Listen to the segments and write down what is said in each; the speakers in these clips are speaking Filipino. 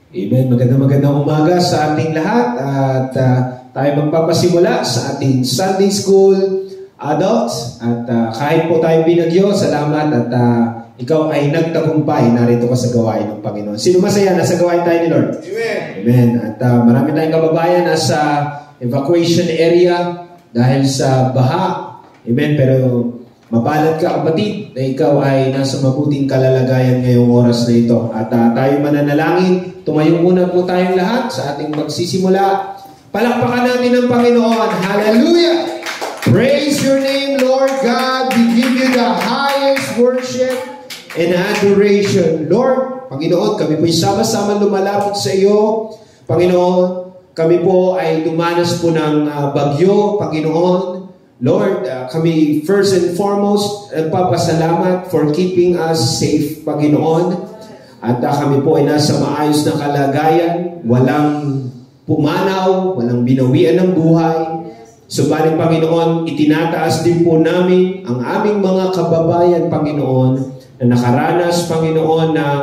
Amen. Magandang umaga sa ating lahat at tayo magpapasimula sa ating Sunday School Adults at kahit po tayo binagyo, salamat at ikaw ay nagtagumpay, narito ka sa gawain ng Panginoon. Sino masaya na sa gawain tayo ni Lord? Amen. Amen. At marami tayong kababayan na sa evacuation area dahil sa baha. Amen. Pero mapalad ka kapatid na ikaw ay nasa mabuting kalalagayan ngayong oras na ito. At tayo mananalangin. Tumayo muna po tayong lahat sa ating magsisimula. Palakpakan natin ang Panginoon. Hallelujah! Praise your name, Lord God. We give you the highest worship and adoration. Lord, Panginoon, kami po'y sama-sama lumalapit sa iyo. Panginoon, kami po ay dumanas po ng bagyo, Panginoon. Lord, kami first and foremost nagpapasalamat for keeping us safe, Panginoon. At kami po ay nasa maayos na kalagayan, walang pumanaw, walang binawian ng buhay. Subalit, Panginoon, itinataas din po namin ang aming mga kababayan, Panginoon, na nakaranas, Panginoon, ng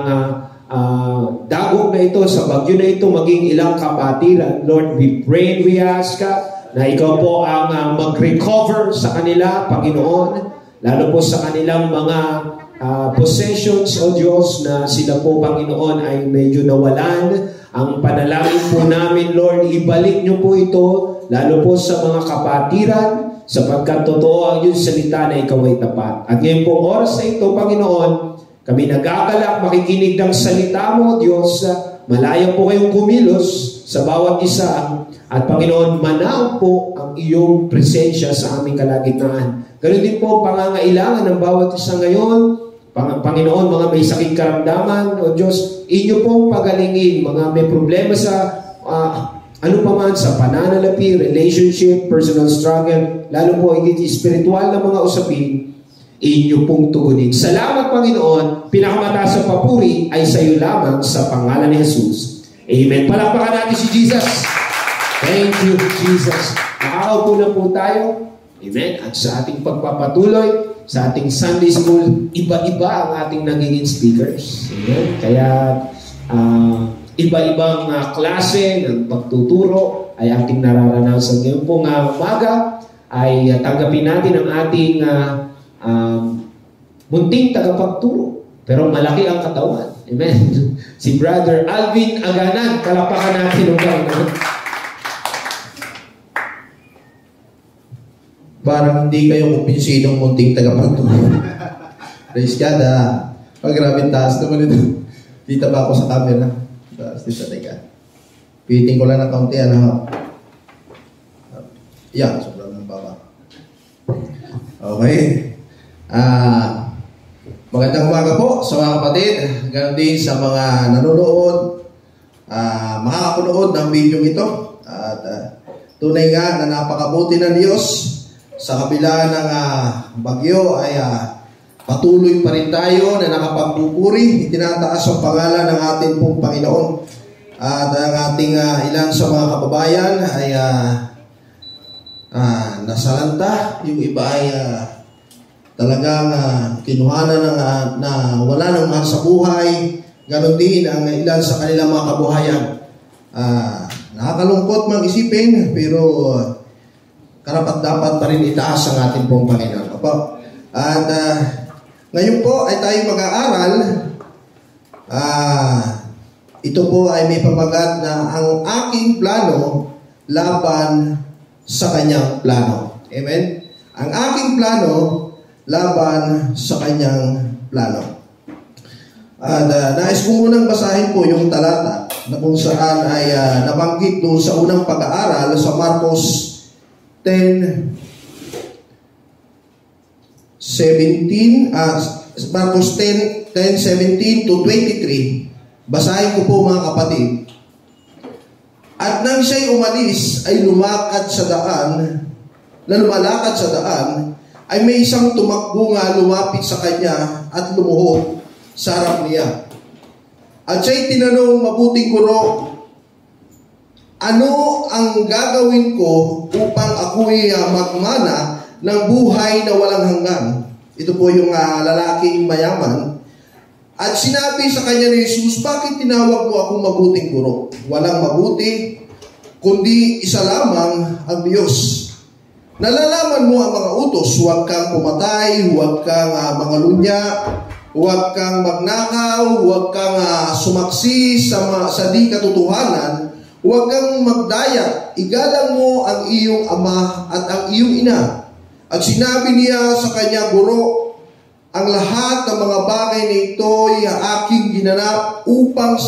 dagok na ito, sa bagyo na ito, maging ilang kapatiran. Lord, we pray and we ask na ikaw po ang mag-recover sa kanila, Panginoon, lalo po sa kanilang mga possessions, O Diyos, na sila po, Panginoon, ay medyo nawalan. Ang panalangin po namin, Lord, ibalik niyo po ito, lalo po sa mga kapatiran, sapagkat totoo ang iyong salita na ikaw ay tapat. At ngayon pong oras na ito, Panginoon, kami nagagalak makikinig ng salita mo, Diyos. Malaya po kayong kumilos sa bawat isa. At Panginoon, manaw po ang iyong presensya sa aming kalagitnaan. Ganun din po ang pangangailangan ng bawat isa ngayon. Panginoon, mga may sakit karamdaman, O Diyos, inyo pong pagalingin, mga may problema sa ano pa man, sa pananalapi, relationship, personal struggle, lalo po higit spiritual na mga usapin, inyo pong tugunin. Salamat, Panginoon, pinakamataas sa papuri ay sa iyo lamang sa pangalan ni Jesus. Amen. Palakpakan natin si Jesus. Thank you, Jesus. Nakakaupo na po tayo. Amen. At sa ating pagpapatuloy, sa ating Sunday School, iba-iba ang ating nagiging speakers. Amen. Kaya, iba-ibang klase ng pagtuturo ay ating nararanasan. Ngayon pong umaga ay tanggapin natin ang ating munting tagapagturo. Pero malaki ang katawan. Amen. Si Brother Alvin Aganan, kalapakan natin ang Panginoon. Parang hindi kayo kumpinsinong munting tagapagturo. Praise God, grabe taas naman ito. Dito ba ako sa camera? Taas dito, teka. Piting ko lang ng kaunti, Yan, sobrang ng baba. Okay. Magandang umaga po sa mga kapatid. Ganon din sa mga nanonood, makakakunood ng video ito. At tunay nga na napakabuti ng Diyos. Sa kabila ng bagyo ay patuloy pa rin tayo na nakapagpupuri. Itinataas ang pangalan ng ating pong Panginoon. At ang ating ilan sa mga kababayan ay nasalanta. Yung iba ay talagang kinuhanan na wala nang mahal sa buhay. Ganon din ang ilan sa kanilang mga kabuhayan. Nakakalungkot mag-isipin, pero karapat-dapat pa rin itaas ang ating pong Panginoon. At ngayon po ay tayo mag-aaral. Ito po ay may pamagat na ang aking plano laban sa kanyang plano. Amen? Ang aking plano laban sa kanyang plano. At nais ko munang basahin po yung talata na kung saan ay nabanggit doon sa unang pag-aaral sa Marcos 10:17, Marcos 10:17 to 23. Basahin ko po mga kapatid. At nang siya'y umalis ay lumalakad sa daan, ay may isang tumakbo nga lumapit sa kanya at lumuhod sa harap niya. At siya'y tinanong mabuting guro, ano ang gagawin ko upang ako'y magmana ng buhay na walang hanggan? Ito po yung lalaking mayaman At sinabi sa kanya ni Jesus, bakit tinawag mo akong mabuting guro? Walang mabuti, kundi isa lamang ang Diyos. Nalalaman mo ang mga utos, huwag kang pumatay, huwag kang mangalunya, huwag kang magnakaw, huwag kang sumaksi sa di katotohanan, huwag kang magdaya, igalang mo ang iyong ama at ang iyong ina. At sinabi niya sa kanya, Guro, ang lahat ng mga bagay na ito ay aking ginanap upang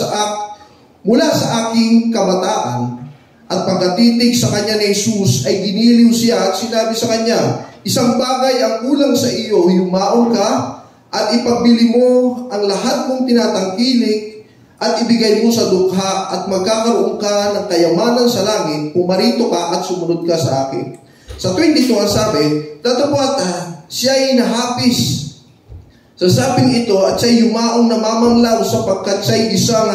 mula sa aking kabataan. At pagkatitig sa kanya ni Jesus ay giniliw siya at sinabi sa kanya, isang bagay ang kulang sa iyo, yumaon ka at ipabili mo ang lahat mong tinatangkilik at ibigay mo sa dukha at magkakaroon ka ng kayamanan sa langit, pumarito ka at sumunod ka sa akin. Sa 22 ang sabi, datapot siya ay nahapis sa sabing ito at siya'y yumaong namamanglaw sapagkat siya'y isang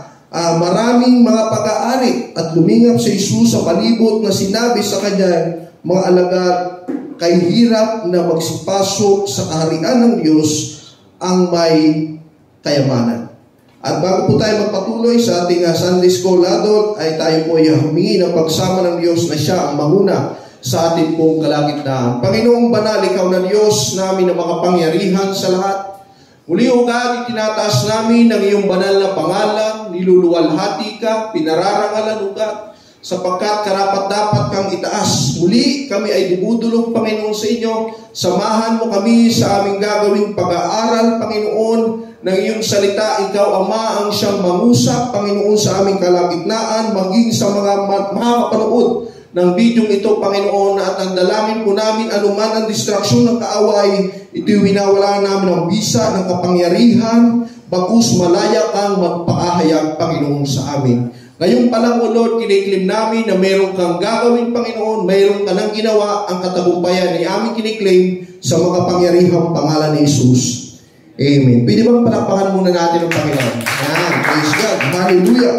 maraming mga pag-aari at lumingap si Jesus sa palibot na sinabi sa kanya, mga alagad, kay hirap na magsipasok sa kaharian ng Diyos ang may kayamanan. At bago po tayo magpatuloy sa ating Sunday School Adult, ay tayo po ay humingi ng pagsama ng Diyos na siya ang manguna sa ating pong kalagitnaan. Panginoong banal, ikaw na Diyos namin na makapangyarihan sa lahat. Muli o God, itinataas namin ang iyong banal na pangalan, niluluwalhati ka, pinararangalan o God, sapagkat karapat-dapat kang itaas. Muli kami ay dumudulog, Panginoon, sa inyo. Samahan mo kami sa aming gagawing pag-aaral, Panginoon, ng iyong salita. Ikaw, Ama, ang siyang mangusap, Panginoon, sa aming kalagitnaan, maging sa mga makakapanood ng bidyong ito, Panginoon, at ang dalangin po namin, anuman ang distraksyon ng kaaway, ito'y winawala namin ang bisa ng kapangyarihan, bagus malaya kang magpaahayag, Panginoon, sa amin. Ngayon pa lang, O Lord, kiniklim namin na mayroon kang gagawin, Panginoon, mayroon ka nang ginawa, ang katagumpayan ay aming kiniklim sa makapangyarihang pangalan ni Jesus. Amen. Pwede bang palakpakan muna natin ang Panginoon? Ayan, praise God, hallelujah.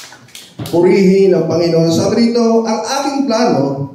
Purihin ang Panginoon. Sabi rito, ang aking plano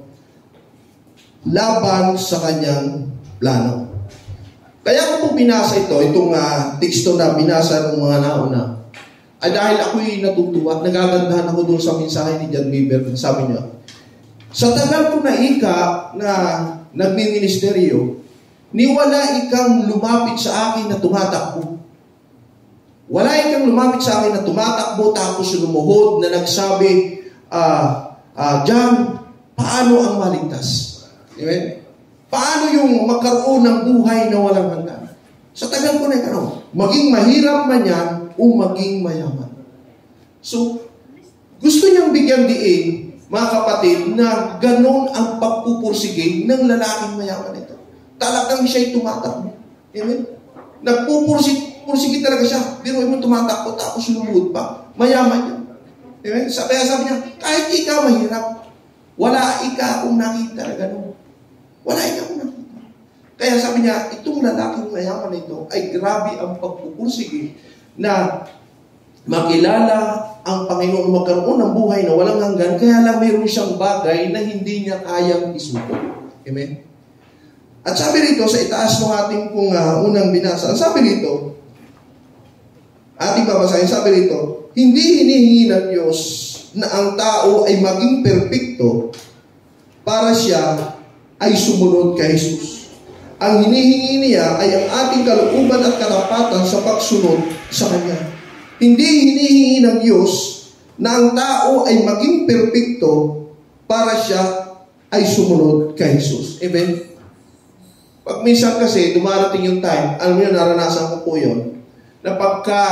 laban sa kanyang plano. Kaya ko po binasa itong teksto na binasa ng mga nauna, ay dahil ako'y natutuwa, nagagandahan ako doon sa mensahe ni John Weber. Sabi niya, sa tagal ko na na nagmi-ministeryo, ni wala ikang lumapit sa akin na tumatakbo. Wala ikang lumapit sa akin na tumatakbo tapos lumuhod na nagsabi, John, paano ang maligtas? Amen? Paano yung magkaroon ng buhay na walang hanggan? Sa tagal ko na maging mahirap man yan o maging mayaman. So, gusto niyang bigyan diin, mga kapatid, na ganon ang pagpupursige ng lalaking mayaman ito. Talagang siya'y tumatakbo. Amen? Nagpupursige talaga siya. Pero mo tumatakbo tapos lumuhod pa. Mayaman yan. Amen? Kaya sabi niya, kahit ikaw mahirap, wala akong nakita na gano'n. Wala akong nakita. Kaya sabi niya, itong lalaking mayaman ito ay grabe ang pagpupursige na makilala ang Panginoon, magkaroon ng buhay na walang hanggan, kaya lang mayroon siyang bagay na hindi niya kayang isuko. Amen? At sabi rito, sa itaas ng ating pong unang binasa, ang sabi rito, ating babasahin, sabi rito, hindi hinihingi ng Diyos na ang tao ay maging perpekto para siya ay sumunod kay Jesus. Ang hinihingi niya ay ang ating kalooban at katapatan sa pagsunod sa Kanya. Hindi hinihingi ng Diyos na ang tao ay maging perpekto para siya ay sumunod kay Jesus. Amen? Pag minsan kasi, dumarating yung time, alam mo yun, naranasan ko po yun, na pagka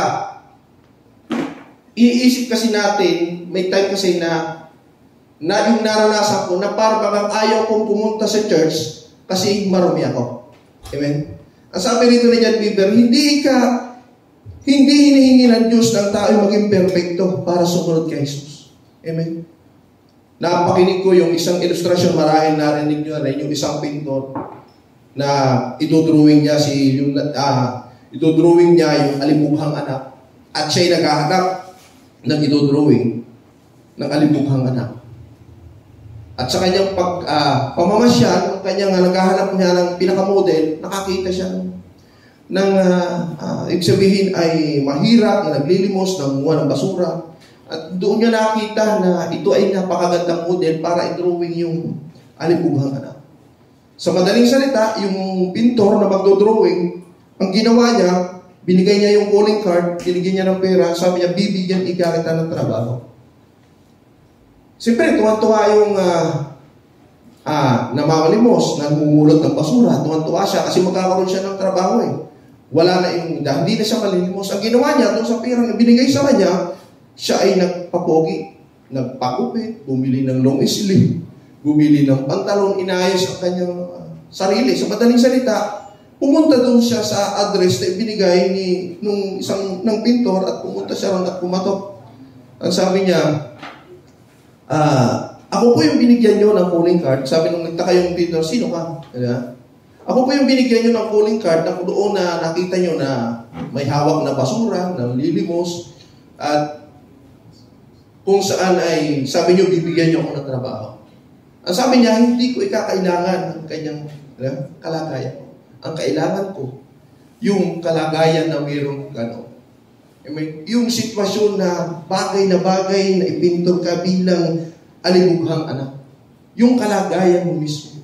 iisip kasi natin, may time kasi na yung naranasan ko, na parang ayaw kong pumunta sa church kasi marumi ako. Amen? Ang sabi rito ni John Weber, hindi hinihingi ng Diyos ng tao maging perfecto para sumunod kay Jesus. Amen? Napakinig ko yung isang ilustrasyon, marahil narinig nyo na yung isang pintor na idodrawing niya idodrawing niya yung alimughang anak at siya'y naghahanap ng idodrawing ng alimughang anak. At sa kanyang pamamasyal, kanyang naghahanap niya ng pinakamodel, nakakita siya ng ibig sabihin ay mahirap, na naglilimos, nangunguha ng basura. At doon niya nakita na ito ay napakagandang model para i-drawing yung alibughang anak. Sa madaling salita, yung pintor na magdo-drawing, ang ginawa niya, binigay niya yung calling card, binigyan niya ng pera, sabi niya, bibigyan ika kita ng trabaho. Siyempre, tuwan-tuwa yung namamalimos, nagmumulot ng basura, tuwan-tuwa siya kasi magkakaroon siya ng trabaho eh. Wala na yung, hindi na siya malilimos. Ang ginawa niya, doon sa pera na binigay sa kanya, siya ay nagpapogi, nagpakupit, bumili ng long sleeve, bumili ng pantalon, inayos ang kanyang sarili. Sa madaling salita, pumunta doon siya sa address na ibinigay ng pintor at pumunta siya ron at pumatok. Ang sabi niya, ako po yung binigyan nyo ng calling card. Sabi nung nagtaka yung pintor, sino ka? Ako po yung binigyan nyo ng calling card na doon na nakita nyo na may hawak na basura, na lilimos, at kung saan ay sabi nyo, bibigyan nyo ako ng trabaho. Ang sabi niya, hindi ko ikakailangan ang kanyang kalagayan. Ang kailangan ko, yung kalagayan na mayroong gano'n. Yung sitwasyon na bagay na ipintor ka bilang alibughang anak. Yung kalagayan mo mismo.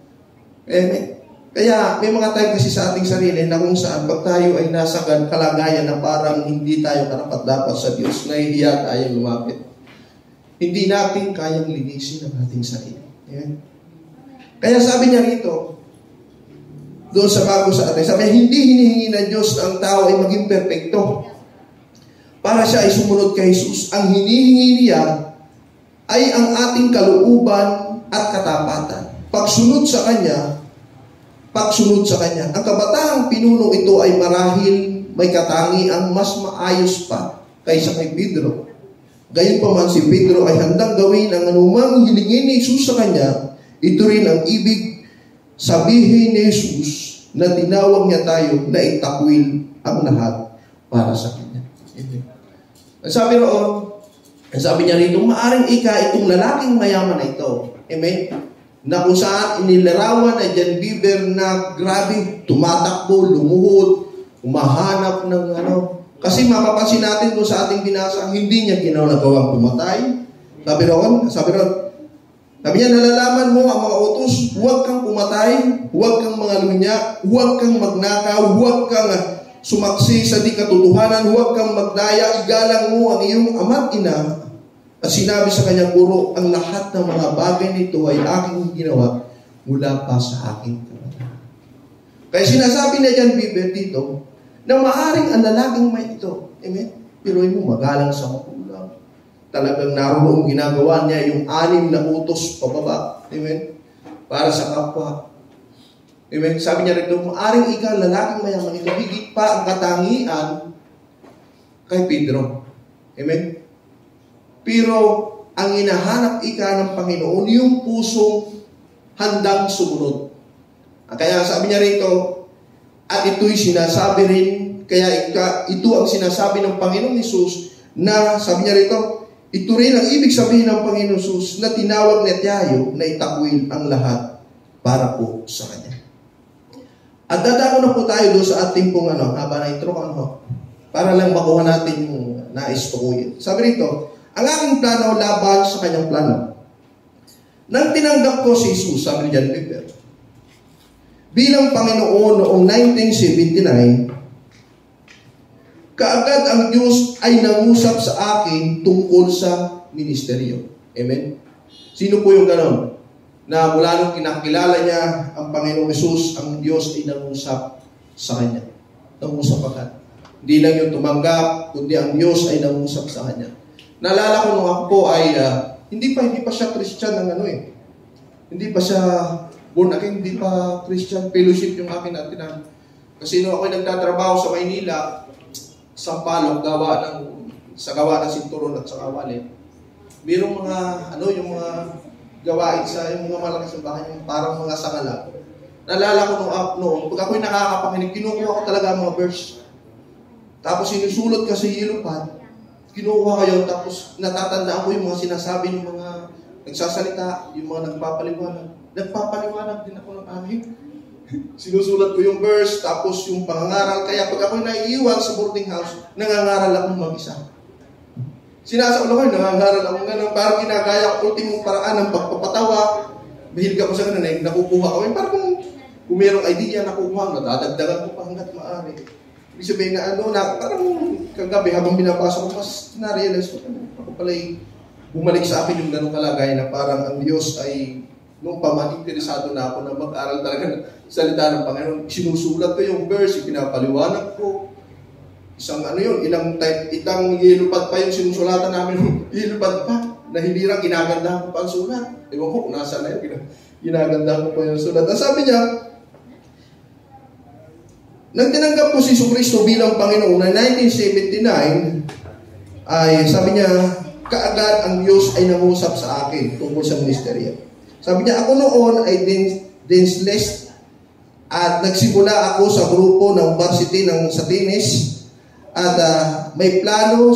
Kaya may mga time kasi sa ating sarili na kung saan pag tayo ay nasa kalagayan na parang hindi tayo karapat-dapat sa Diyos, nahihiya tayong lumapit. Hindi natin kayang linisin ang ating sarili. Ayan. Kaya sabi niya rito, doon sa bago sa atin, sabi niya, hindi hinihingi ng Diyos na ang tao ay maging perfecto para siya ay sumunod kay Jesus. Ang hinihingi niya ay ang ating kalooban at katapatan. Pagsunod sa Kanya. Ang kabataang pinuno ito ay marahil may katangiang mas maayos pa kaysa kay Pedro. Gayunpaman si Pedro ay handang gawin ang anumang hilingin ni Jesus sa kanya. Ito rin ang ibig sabihin ni Jesus na tinawag niya tayo na itakwil ang lahat para sa kanya. Sabi niya rito, maaring itong lalaking mayaman na ito. Amen? Na kung saan inilarawan ay John Bieber na grabe, tumatakbo, lumuhod, umahanap ng Kasi mapapansin natin doon sa ating binasa, hindi niya ginawang pumatay. Sabi niya, nalalaman mo ang mga utos, huwag kang pumatay, huwag kang mangalunya, huwag kang magnakaw, huwag kang sumaksi sa di katotohanan, huwag kang magdaya, igalang mo ang iyong ama't ina. At sinabi sa kanya, Guro, ang lahat ng mga bagay nito ay aking ginawa mula pa sa aking kabataan. Kaya sinasabi na John Bieber dito, na maaring ang lalaking may ito. Amen? Pero mo, magalang sa magulang. Talagang naroon ginagawa niya yung 6 na utos pababa. Amen? Para sa kapwa. Amen? Sabi niya rin doon, maaring ikaw, lalaking mayaman ito, higit pa ang katangian kay Pedro. Amen? Pero ang hinahanap ika ng Panginoon, yung pusong handang sumunod. Kaya sabi niya rito, at ito'y sinasabi rin, kaya ito ang sinasabi ng Panginoong Hesus na, sabi niya rito, ito rin ang ibig sabihin ng Panginoong Hesus na tinawag niya tayo na itakwil ang lahat para po sa Kanya. At dadako na po tayo doon sa ating pong haba na intro, para lang makuha natin yung nais tukuyin. Sabi rito, ang aking plano laban sa kanyang plano. Nang tinanggap ko si Jesus, sabi ni John Bieber, bilang Panginoon noong 1979, kaagad ang Diyos ay nangusap sa akin tungkol sa ministeryo. Amen? Sino po yung ganon? Na mula nung kinakilala niya ang Panginoong Jesus, ang Diyos ay nangusap sa kanya. Nangusap agad. Hindi lang yung tumanggap, kundi ang Diyos ay nangusap sa kanya. Naalala ko nung ako po ay hindi pa siya Christian ng Hindi pa siya born again, hindi pa Christian fellowship yung akin natin. Kasi nung ako nagtatrabaho sa Maynila, sa Palok, sa gawa ng sinturon at sa kawalin, mayroong mga yung mga gawain sa yung mga malaking simbahan, yung parang mga sakala. Naalala ko noon, pag ako'y nakakapakinig, kinukuha ko talaga ang mga verse. Tapos sinusulot ka sa yellow pad, kinukuha ko yun, tapos natatandaan ko yung mga sinasabi ng mga nagsasalita, yung mga nagpapaliwanag. Nagpapaliwanag din ako ng amin. Sinusulat ko yung verse, tapos yung pangangaral. Kaya pag ako'y naiiwan sa boarding house, nangangaral akong mag-isa. Sinasaulo ko, nangangaral akong gano'n. Parang ginagaya ko ultimong paraan ng pagpapatawa. Mahilig ako sa gano'n, nakukuha ko. Parang kung mayroong idea, nakukuha ko, nadadagdagan ko pa hanggat maaari. Ibig sabihin na parang kagabi habang binabasa ko, mas na-realize ko, ako pala'y bumalik sa akin yung gano'ng kalagay na parang ang Diyos ay nung interesado na ako na mag-aral talaga ng salita ng Panginoon. Sinusulat ko yung verse, pinapaliwanag ko. Isang ilang ilupad pa yung sinusulatan namin. Ilupad pa. Na hindi lang ginaganda ko pa ang sulat. Ewan ko kung nasa na yun. Ginaganda ko pa yung sulat. At sabi niya, nang tinanggap ko si Jesucristo bilang Panginoon na 1979, ay sabi niya, kaagad ang Diyos ay nangusap sa akin tungkol sa ministeryo. Sabi niya, ako noon ay dinsless at nagsimula ako sa grupo ng varsity ng Satines at may plano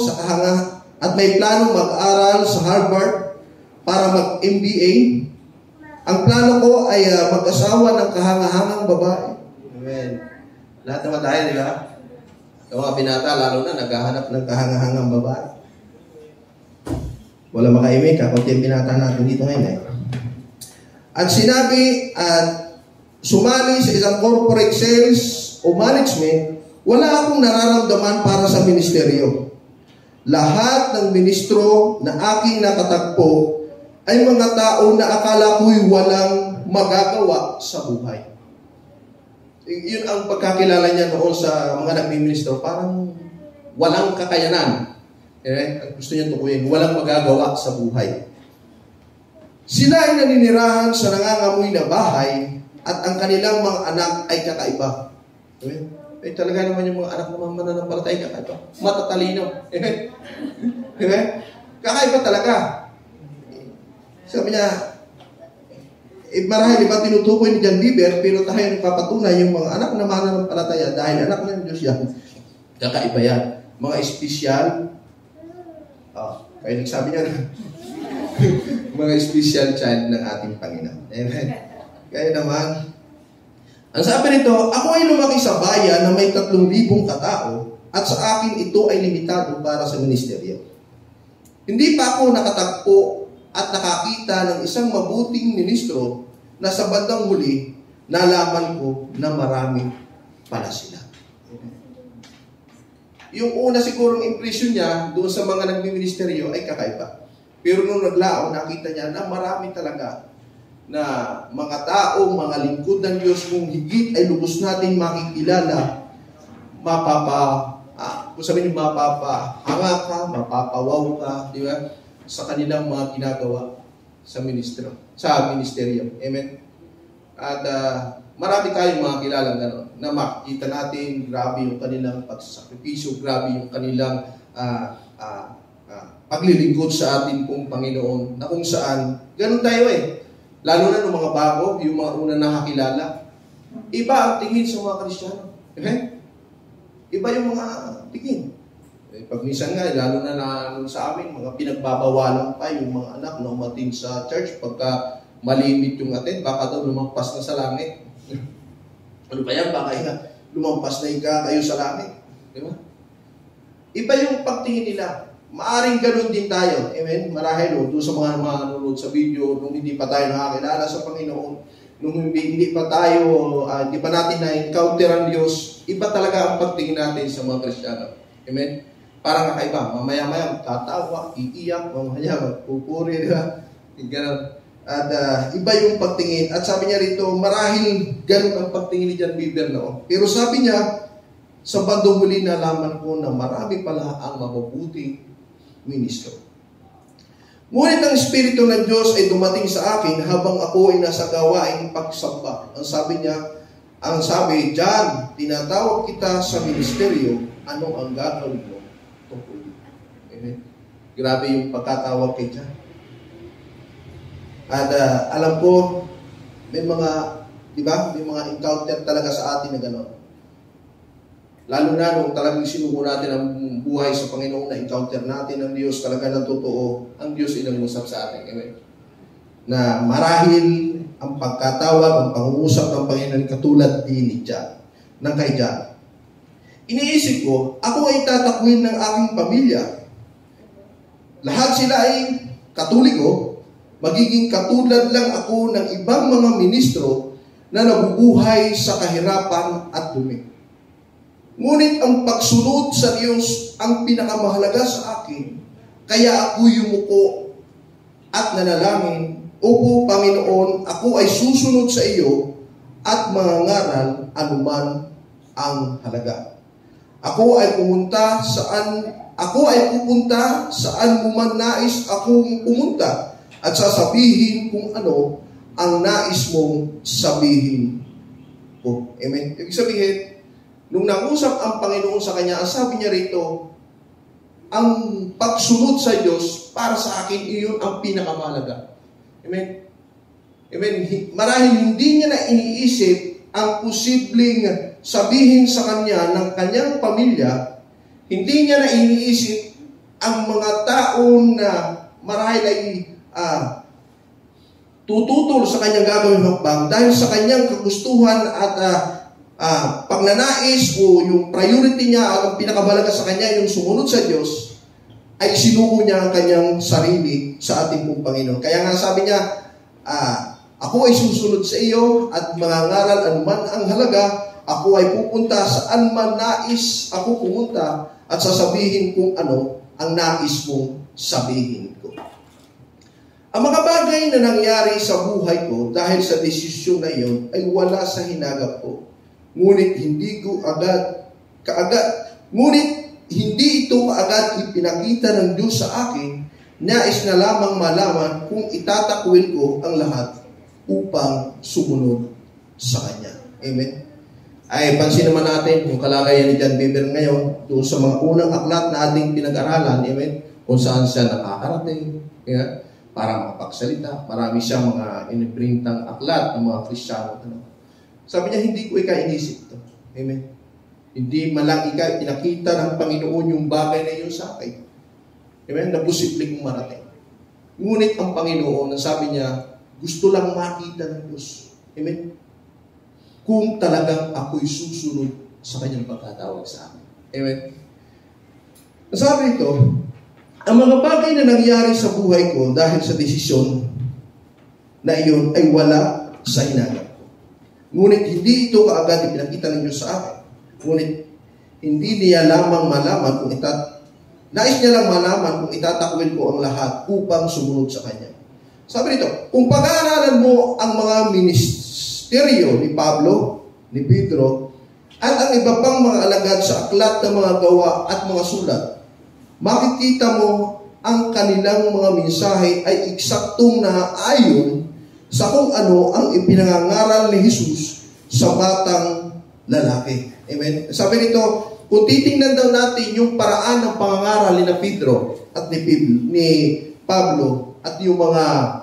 mag-aral sa Harvard para mag-MBA. Ang plano ko ay mag-asawa ng kahangahangang babae. Amen. Lahat naman tayo, di ba? Yung mga binata, lalo na naghahanap ng kahangahangang babae. Wala makaimik, kakunti ang binata natin dito ngayon. At sinabi at sumali sa isang corporate sales o management, wala akong nararamdaman para sa ministeryo. Lahat ng ministro na aking nakatagpo ay mga tao na akala ko'y walang magagawa sa buhay. Yun ang pagkakilala niya noon sa mga nagmiministro, parang walang kakayanan. Gusto niya tukuyin, walang magagawa sa buhay. Sila ay naninirahan sa nangangamoy na bahay at ang kanilang mga anak ay kakaiba. Talaga naman yung mga anak ng mga mananampalatay kakaiba. Matatalino. Kakaiba talaga. Sabi niya, marahil iba tinutukoy ni John Bieber, pero tayo nagpapatunay yung mga anak na mananampalataya dahil anak ng Diyos yan. Kakaiba yan. Mga espesyal. Kaya nagsabi niya mga special child ng ating Panginoon. Amen. Kaya naman, ang sabi nito, ako ay lumaki sa bayan na may 3,000 katao at sa akin ito ay limitado para sa ministeryo. Hindi pa ako nakatagpo at nakakita ng isang mabuting ministro na sa bandang huli, nalaman ko na marami pala sila. Yung una sigurong impression niya doon sa mga nagmiministeryo ay kakaiba. Pero nung naglaon, nakita niya na marami talaga na mga tao, mga lingkod ng Diyos, kung higit ay lubos natin makikilala, kung sabihin mapapahanga ka, mapapawaw ka, di ba? Sa kanilang mga ginagawa sa ministeryo. Amen? At marami tayong mga kilala na makikita natin, grabe yung kanilang pagsasakripisyo, grabe yung kanilang paglilingkod sa ating pong Panginoon, na kung saan, ganun tayo Lalo na ng mga bago, yung mga unang nakakilala. Iba ang tingin sa mga Kristiyano. Iba yung mga tingin. Pag minsan nga, lalo na sa amin, mga pinagbabawalan pa yung mga anak na umatin sa church. Pagka malimit yung atin, baka daw lumampas na sa langit. Ano pa yan? Baka lumampas na kayo sa langit. Di ba? Iba yung pagtingin nila. Maaring ganun din tayo. Amen? Marahil doon sa mga nanonood sa video, nung hindi pa tayo nakakilala sa Panginoon, nung hindi pa natin na-encounter ang Diyos, iba talaga ang pagtingin natin sa mga Kristiyano. Amen? Parang kakaiba. Mamaya-maya, tatawa, iiyak, mamaya, magpupuri, diba? Ganun. At iba yung pagtingin. At sabi niya rito, marahil ganun ang pagtingin ni John Bieber noon. Pero sabi niya, sa bandang huli nalaman ko na marami pala ang mabubuting ministro. Ngunit ang Espiritu ng Diyos ay dumating sa akin habang ako ay nasa gawaing pagsamba. Ang sabi, John, tinatawag kita sa ministeryo, ano ang gagawin mo tungkol dito? Amen. Grabe yung pagkatawag kay John. At alam ko, may mga, di ba, may mga encounter talaga sa atin na gano'n. Lalo na nung talagang sinuko natin ang buhay sa Panginoon, na encounter natin ang Diyos talaga ng totoo, ang Diyos inangusap sa atin. Amen. na marahil ang pagkatawag, ang pangungusap ng Panginoon katulad din ni John, ng kay John. Iniisip ko, ako ay tatakwin ng aking pamilya. Lahat sila ay Katoliko, magiging katulad lang ako ng ibang mga ministro na nabubuhay sa kahirapan at dumi. Ngunit ang pagsunod sa Diyos ang pinakamahalaga sa akin, kaya ako yumuko at nanalangin, Opo, Panginoon, ako ay susunod sa iyo at mangangaral anuman ang halaga. Ako ay pupunta saan mo man nais akong pumunta at sasabihin kung ano ang nais mong sabihin ko. Amen. Ibig sabihin, nung nangusap ang Panginoon sa kanya, ang sabi niya rito, ang pagsunod sa Diyos para sa akin, iyon ang pinakamahalaga. Amen. Amen. Marahil hindi niya na iniisip ang posibleng sabihin sa kanya ng kanyang pamilya, hindi niya na iniisip ang mga taong na marahil ay tututol sa kanyang gagawin hakbang dahil sa kanyang kagustuhan at pagnanais o yung priority niya at ang pinakamahalaga sa kanya yung sumunod sa Diyos, ay sinuko niya ang kanyang sarili sa ating pong Panginoon. Kaya nga sabi niya, ako ay susunod sa iyo at mangangaral anuman ang halaga, ako ay pupunta saan man nais ako pumunta at sasabihin kung ano ang nais mong sabihin ko. Ang mga bagay na nangyari sa buhay ko dahil sa desisyon na iyon ay wala sa hinagap ko. Ngunit hindi ito kaagad ipinakita ng Diyos sa akin, nais na lamang malaman kung itatakwil ko ang lahat upang sumunod sa Kanya. Amen? Ay, pansin naman natin yung kalagayan ni John Bieber ngayon doon sa mga unang aklat na ating pinag-aralan, amen? Kung saan siya nakakarating, para makapagsalita. Marami siyang mga iniprintang aklat ng mga Kristiyano. Sabi niya, hindi ko inisip ito. Amen? Hindi malang pinakita ng Panginoon yung bagay na yun sa akin. Amen? Na posibleng marating. Ngunit ang Panginoon, sabi niya, gusto lang makita ng Diyos. Amen? Kung talagang ako'y susunod sa kanyang pagkatawag sa akin. Amen? Sabi ito, ang mga bagay na nangyari sa buhay ko dahil sa desisyon na iyon ay wala sa hinagap ko. Ngunit hindi ito kaagad ipinakita ng Diyos sa akin. Ngunit hindi niya lamang malaman kung nais niya lang malaman kung itatakwil ko ang lahat upang sumunod sa Kanya. Sabi nito, kung pag-aaralan mo ang mga ministeryo ni Pablo, ni Pedro, at ang iba pang mga alagad sa aklat ng mga gawa at mga sulat, makikita mo ang kanilang mga mensahe ay eksaktong naayon sa kung ano ang ipinangangaral ni Jesus sa batang lalaki. Amen? Sabi nito, kung titingnan daw natin yung paraan ng pangangaral ni Pedro at ni Pablo at yung mga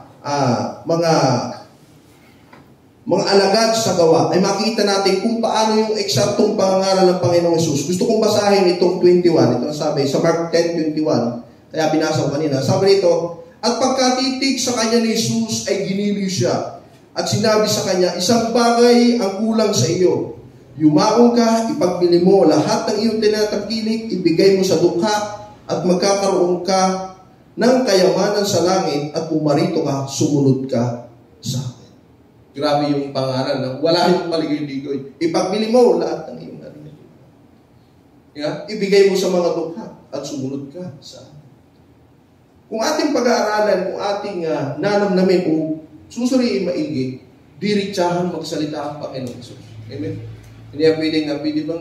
alagad sa gawa, ay makita natin kung paano yung eksaktong pangangaral ng Panginoong Jesus. Gusto kong basahin itong 21. Ito sabi, sa Mark 10:21. Kaya binasa ko kanina. Sabi nito, at pagkatitig sa kanya ni Jesus ay giniliw siya. At sinabi sa kanya, isang bagay ang kulang sa iyo. Yumaong ka, ipagbili mo lahat ng iyong tinatangkilik, ibigay mo sa dukha, at magkakaroon ka ng kayamanan sa langit, at pumarito ka, sumunod ka sa akin. Grabe yung pangaral na wala yung paligid-ligoy. Ipagbili mo lahat ng iyong narinig. Ibigay mo sa mga dukha, at sumunod ka sa akin. Kung ating pag-aaralan, kung ating nanamnamin o susuriin maigi, diritsahan magsalita ang Panginoon Jesus. Amen? Hindi pwede bang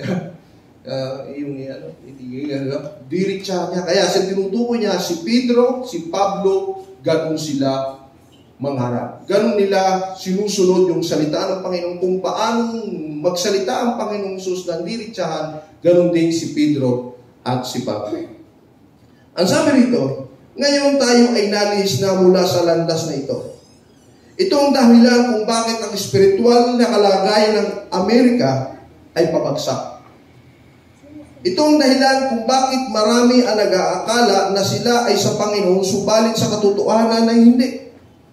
diritsahan niya. Kaya sa tinutukoy niya, si Pedro, si Pablo, ganun sila mangharap. Ganun nila sinusunod yung salita ng Panginoon. Kung paano magsalita ang Panginoong Jesus ng diritsahan, ganun din si Pedro at si Pablo. Ang sabi rito, ngayon tayo ay nalis na mula sa landas na ito. Ito ang dahilan kung bakit ang espiritual na kalagayan ng Amerika ay pabagsak. Ito ang dahilan kung bakit marami ang nag-aakala na sila ay sa Panginoon, subalit sa katotohanan na hindi.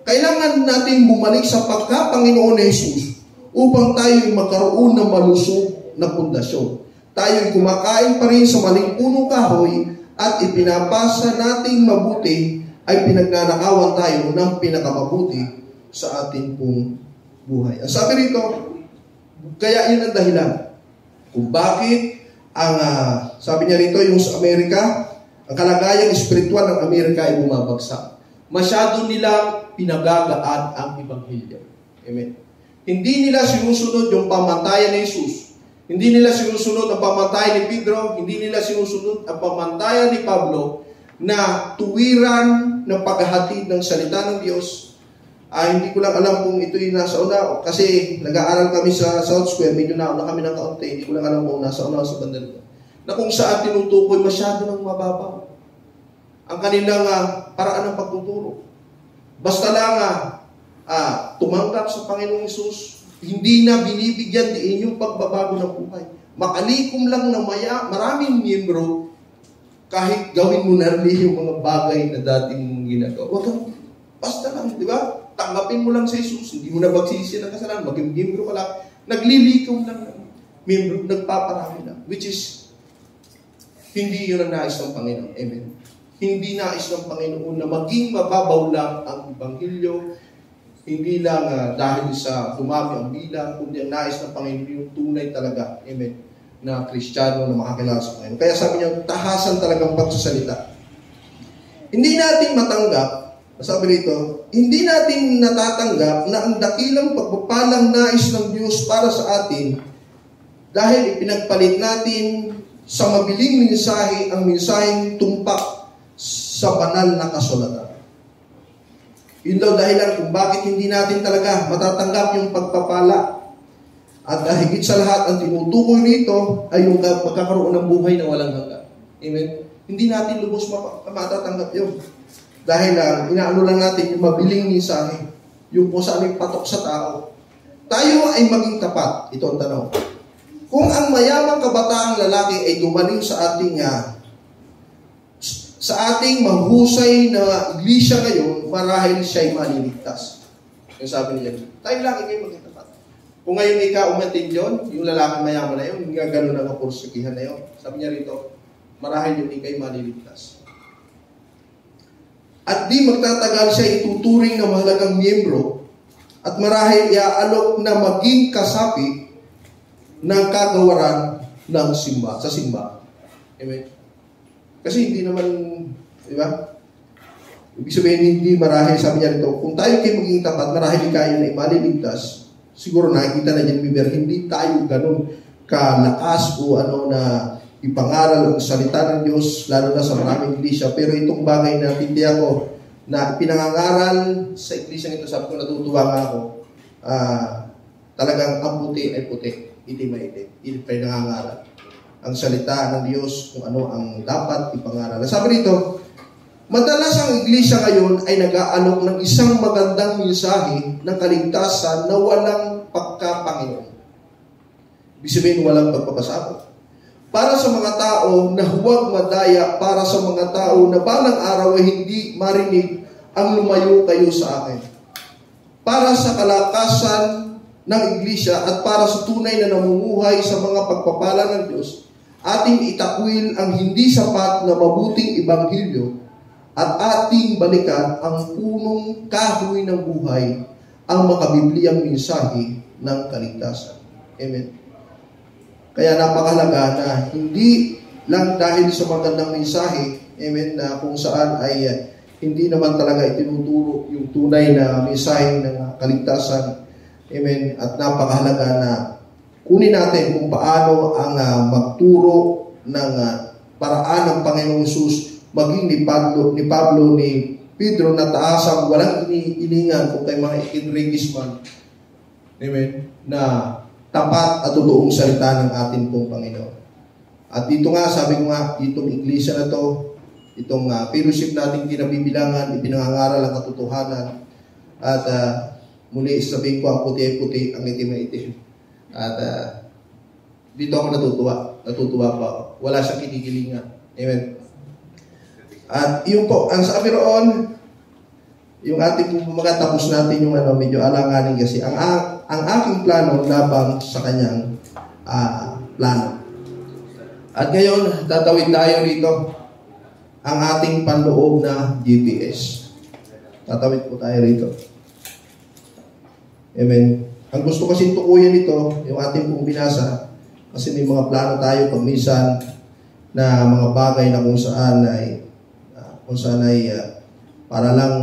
Kailangan natin bumalik sa pagka-Panginoon na Jesus upang tayo magkaroon ng malusog na pundasyon. Tayo'y kumakain pa rin sa maling punong kahoy at ipinapasa nating mabuti ay pinagnanakawan tayo ng pinakamabuti sa ating pong buhay. Ang sabi rito, kaya yun ang dahilan kung bakit sabi niya rito, yung sa Amerika, ang kalagayang espiritual ng Amerika ay bumabagsak. Masyado nilang pinagagaan ang Ebanghelyo. Amen. Hindi nila sinusunod yung pamantayan ni Jesus. Hindi nila sinusunod ang pamantayan ni Pedro. Hindi nila sinusunod ang pamantayan ni Pablo na tuwiran ng paghahatid ng salita ng Diyos. Hindi ko lang alam kung ito'y nasa una. Kasi nag-aaral kami sa South Square. Medyo nauna kami ng kaunti. Hindi ko lang alam kung nasa una sa banda nito. Na kung saan tinutukoy masyado ng mababaw ang kanilang paraan ng pagtuturo. Basta lang tumanggap sa Panginoong Hesus, hindi na binibigyan din yung pagbabago ng buhay. Makalikom lang na maraming miyembro, kahit gawin mo na rin yung mga bagay na dating mong ginagawa. Huwag kang, basta lang, di ba? Tanggapin mo lang sa Hesus, hindi mo na magsisi ng kasalanan, maging miyembro ka lang, naglilikom lang ng miyembro, nagpaparami lang, which is, hindi yun ang nais ng Panginoon. Amen. Hindi nais ng Panginoon na maging mababaw lang ang Ebanghelyo, hindi lang dahil sa dumami ang bilang, kundi ang nais ng Panginoon yung tunay talaga, amen, na Kristiyano na makakilala sa Panginoon. Kaya sabi niya, tahasan talagang pagsasalita. Hindi natin matanggap, sabi rito, hindi natin natatanggap na ang dakilang pagpapalang nais ng Diyos para sa atin dahil ipinagpalit natin sa mabiling mensahe ang mensaheng tumpak sa banal na kasulatan. Yun daw dahilan kung bakit hindi natin talaga matatanggap yung pagpapala. At higit sa lahat, ang tinutukoy rito ay yung magkakaroon ng buhay na walang hanggan. Amen? Hindi natin lubos matatanggap yun. Dahil inaano lang natin yung mabiling mensahe, yung kung saan may patok sa tao. Tayo ay maging tapat. Ito ang tanong. Kung ang mayamang kabataang lalaki ay dumaling sa ating mahusay na iglesia ngayon, marahil siya'y maliligtas. Yung sabi nila, tayo lang kayo maging tapat. Kung ngayon ikaw umatin yun, yung lalaki mayaman na yun, hindi nga gano'n ang kapursikihan na yun. Sabi niya rito, marahil yun ikay maliligtas. At di magtatagal siya ituturing na mahalagang miyembro at marahil iaalok na maging kasapi ng kagawaran ng sa simbahan. Amen? Kasi hindi naman, di ba? Ibig sabihin, hindi marahil, sabi niya rito, kung tayo kayo magiging tapat, marahil kayo na maliligtas, siguro nakikita na dyan, Biber, hindi tayo ganun kalakas o na ipangaral ang salita ng Diyos, lalo na sa maraming iglesia. Pero itong bagay na tindihan ko, na pinangangaral sa iglesia nito, sabi ko, natutuwa nga ako, talagang ang puti ay puti, itim ay itim, itim ay nangangaral ang salita ng Diyos kung ano ang dapat ipangaral. Sabi rito, madalas ang iglesia ngayon ay nag-aalok ng isang magandang mensahe ng kaligtasan na walang pagka-Panginoon. Ibig sabihin, walang pagpapasakot. Para sa mga tao na huwag madaya, para sa mga tao na balang araw ay hindi marinig ang lumayo kayo sa akin. Para sa kalakasan ng iglesia at para sa tunay na namumuhay sa mga pagpapala ng Diyos, ating itakwil ang hindi sapat na mabuting ebanghelyo at ating balikan ang punong kahoy ng buhay, ang makabibliyang mensahe ng kaligtasan. Amen. Kaya napakahalaga na hindi lang dahil sa magandang mensahe, amen, na kung saan ay hindi naman talaga itinuturo yung tunay na mensahe ng kaligtasan, amen, at napakahalaga na kunin natin kung paano ang magturo ng paraan ng Panginoong Hesus, maging ni Pablo, ni Pedro, na taasang walang iniingan kung kay mga ikinregisman, amen, na tapat at totoong salita ng ating pong Panginoon. At dito nga, sabi ko nga, itong iglesia na to, itong fellowship nating kinabibilangan, ipinangangaral ang katotohanan, at muli sabihin ko, ang puti-puti, ang itim na itim. At dito ako natutuwa pa ako. Wala siyang kinikilingan. Amen. At yun po, ang sabi roon, yung ating tapos natin yung medyo alanganin kasi ang aking plano labang sa kanyang plano. At ngayon, tatawid tayo rito ang ating panloob na GPS. Tatawid po tayo rito. Amen. Ang gusto kasi tukuyin ito, yung ating pong binasa, kasi may mga plano tayo pag minsan na mga bagay na kung saan ay para lang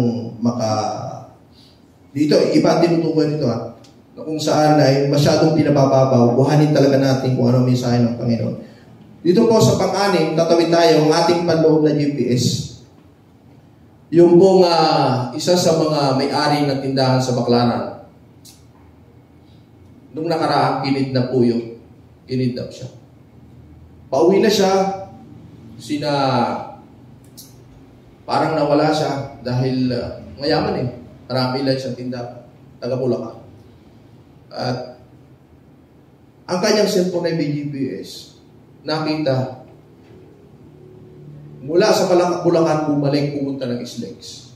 dito, iba tinutukoy nito na kung saan ay masyadong pinabababaw, buhanin talaga natin kung ano ang mensahe ng Panginoon. Dito po sa pang-anim, tatawid tayo ang ating panloob na GPS. Yung pong isa sa mga may-ari ng tindahan sa Baclaran, nung nakaraang kinidnap siya. Pauwi na siya, parang nawala siya dahil mayaman marami lang siyang tindahan, taga Bulacan. At ang kanyang cellphone ay may GPS. Nakita, mula sa Bulacan, bumalik, pumunta ng Islex.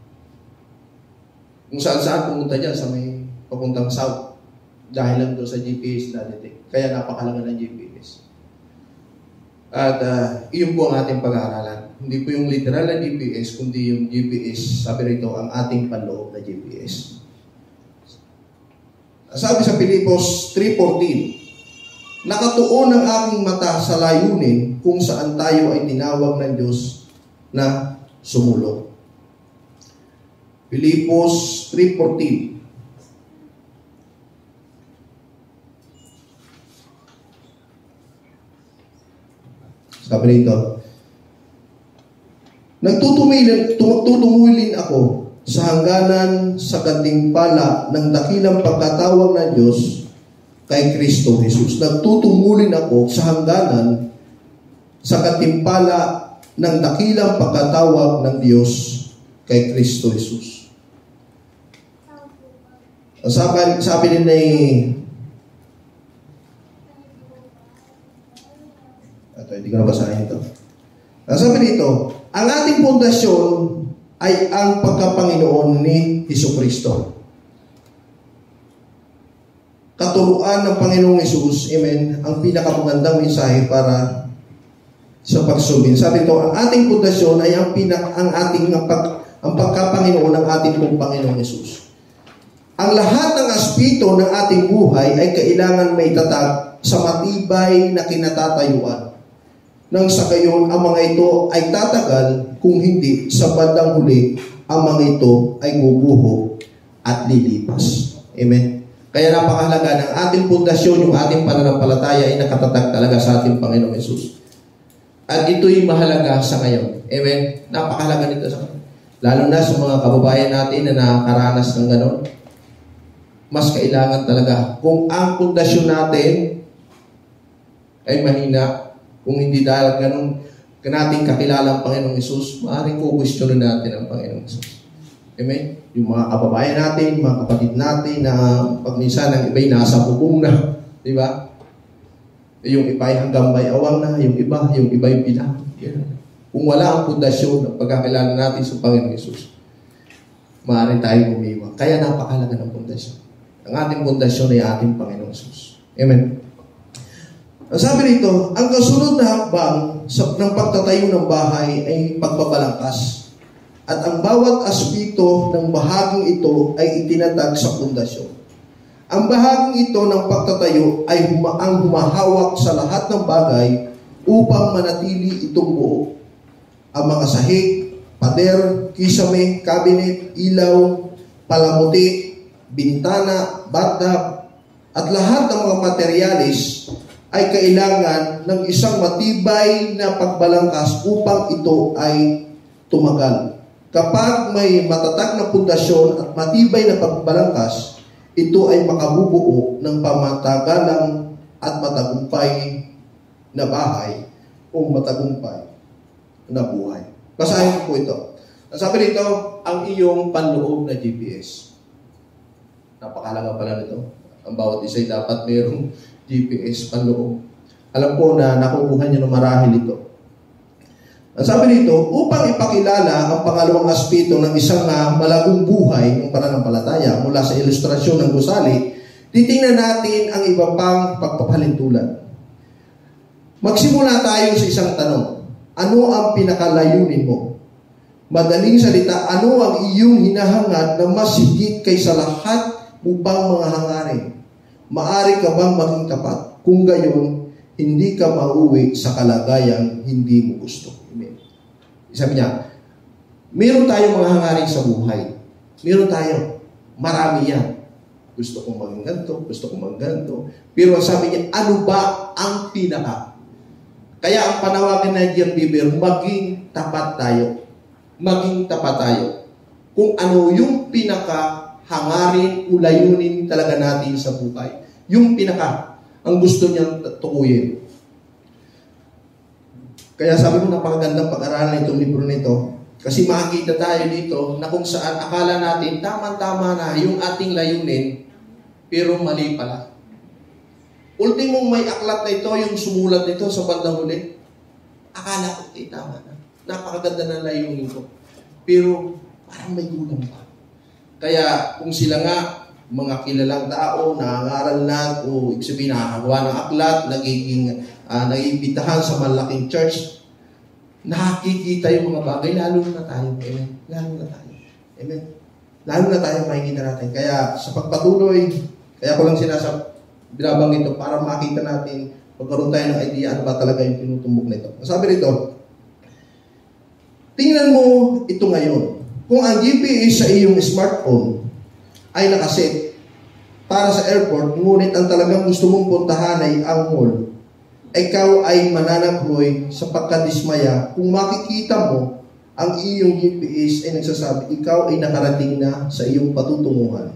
Kung saan pumunta dyan, sa may papuntang south. Dahil lang doon sa GPS na detect. Kaya napakalaga ng GPS. At iyon po ang ating pag-aaralan. Hindi po yung literal na GPS, kundi yung GPS, sabi rito, ang ating panloob na GPS. Sabi sa Pilipos 3:14, nakatuon ang aking mata sa layunin kung saan tayo ay tinawag ng Diyos na sumulong. Pilipos 3:14. Sabi rito, tutungulin ako sa hangganan sa gantimpala ng dakilang pagkatawag ng Diyos kay Kristo Jesus. Nagtutungulin ako sa hangganan sa gantimpala ng dakilang pagkatawag ng Diyos kay Kristo Jesus. Sabi din hindi ko na basahin ito. Sabi dito, ang ating pundasyon ay ang pagkapanginoon ni Jesucristo. Katuruan ng Panginoong Hesus, amen, ang pinakamagandang mensahe para sa pagsubin. Sabi ito, ang ating pundasyon ay ang pagkapanginoon ng ating pong Panginoong Hesus. Ang lahat ng aspeto ng ating buhay ay kailangan may tatag sa matibay na kinatatayuan. Nang sa gayon, ang mga ito ay tatagal, kung hindi, sa bandang huli, ang mga ito ay guguho at lilipas. Amen? Kaya napakahalaga ng ating pundasyon, yung ating pananampalataya ay nakatatag talaga sa ating Panginoong Hesus. At ito'y mahalaga sa ngayon. Amen? Napakahalaga nito sa ngayon. Lalo na sa mga kababayan natin na nakakaranas ng ganon. Mas kailangan talaga. Kung ang pundasyon natin ay mahina, kung hindi dahil ganun nating kakilala ang Panginoong Hesus, maaaring kukwestiyonin natin ang Panginoong Hesus. Amen? Yung mga kababayan natin, mga kapatid natin na pag minsan ang iba'y nasa bubong na, di ba? Yung iba'y hanggang may awang na, yung iba'y bilang. Yeah. Kung wala ang pundasyon ng pagkakilala natin sa Panginoong Hesus, maaaring tayong umiwan. Kaya napakahalaga ng pundasyon. Ang ating pundasyon ay ating Panginoong Hesus. Amen? Sabi rito, ang kasunod na hakbang ng pagtatayo ng bahay ay pagbabalangkas. At ang bawat aspeto ng bahaging ito ay itinatag sa pundasyon. Ang bahaging ito ng pagtatayo ay ang humahawak sa lahat ng bagay upang manatili itong buo. Ang mga sahig, pader, kisame, cabinet, ilaw, palamuti, bintana, bathtub, at lahat ng mga materialis ay kailangan ng isang matibay na pagbalangkas upang ito ay tumagal. Kapag may matatag na pundasyon at matibay na pagbalangkas, ito ay makabubuo ng pamatagalang at matagumpay na bahay o matagumpay na buhay. Basahin ko po ito. Sabi dito, ang iyong panloob na GPS. Napakahalaga pala nito. Ang bawat isa ay dapat mayroong GPS panloob. Alam ko na nakukuha niyo ng marahil ito. Ang sabi nito, upang ipakilala ang pangalawang aspeto ng isang malagong buhay ng pananampalataya mula sa ilustrasyon ng gusali, titingnan natin ang iba pang pagpapalintulan. Magsimula tayo sa isang tanong. Ano ang pinakalayunin mo? Madaling salita, ano ang iyong hinahangad na mas higit kaysa lahat upang mga hangarin? Maari ka bang maging tapat? Kung gayon, hindi ka mauwi sa kalagayang hindi mo gusto. Amen. Sabi niya, meron tayong mga hangarin sa buhay. Meron tayo. Marami yan. Gusto kong maging ganito, gusto kong maging ganito. Pero sabi niya, ano ba ang pinaka? Kaya ang panawagan na John Bieber, maging tapat tayo. Maging tapat tayo. Kung ano yung pinaka hangarin, ulayunin talaga natin sa buhay. Yung pinaka ang gusto niyang tukuyin. Kaya sabi ko, napakagandang pag-aralan itong libro nito. Kasi makikita tayo dito na kung saan akala natin tama-tama na yung ating layunin, pero mali pala. Ultimong may aklat na ito, yung sumulat nito sa bandang huli, akala ko, tama na. Napakaganda na layunin ko. Pero parang may gulang pa. Kaya kung sila nga, mga kilalang tao, nangangaral na, o ibig sabihin, nakakagawa ng aklat, naiimbitahan sa malaking church, nakikita yung mga bagay, lalo na tayo. Amen. Lalo na tayo. Amen. Lalo na tayo makikita natin. Kaya sa pagpatuloy, kaya ko lang binabanggit ito para makita natin, pagkaroon tayo ng idea, ano ba talaga yung tinutumbok na ito. Sabi rito, tingnan mo ito ngayon. Kung ang GPS sa iyong smartphone ay nakaset para sa airport, ngunit ang talagang gusto mong puntahan ay ang mall, ikaw ay mananakboy sa pagkadismaya kung makikita mo ang iyong GPS ay nagsasabi, ikaw ay nakarating na sa iyong patutunguhan.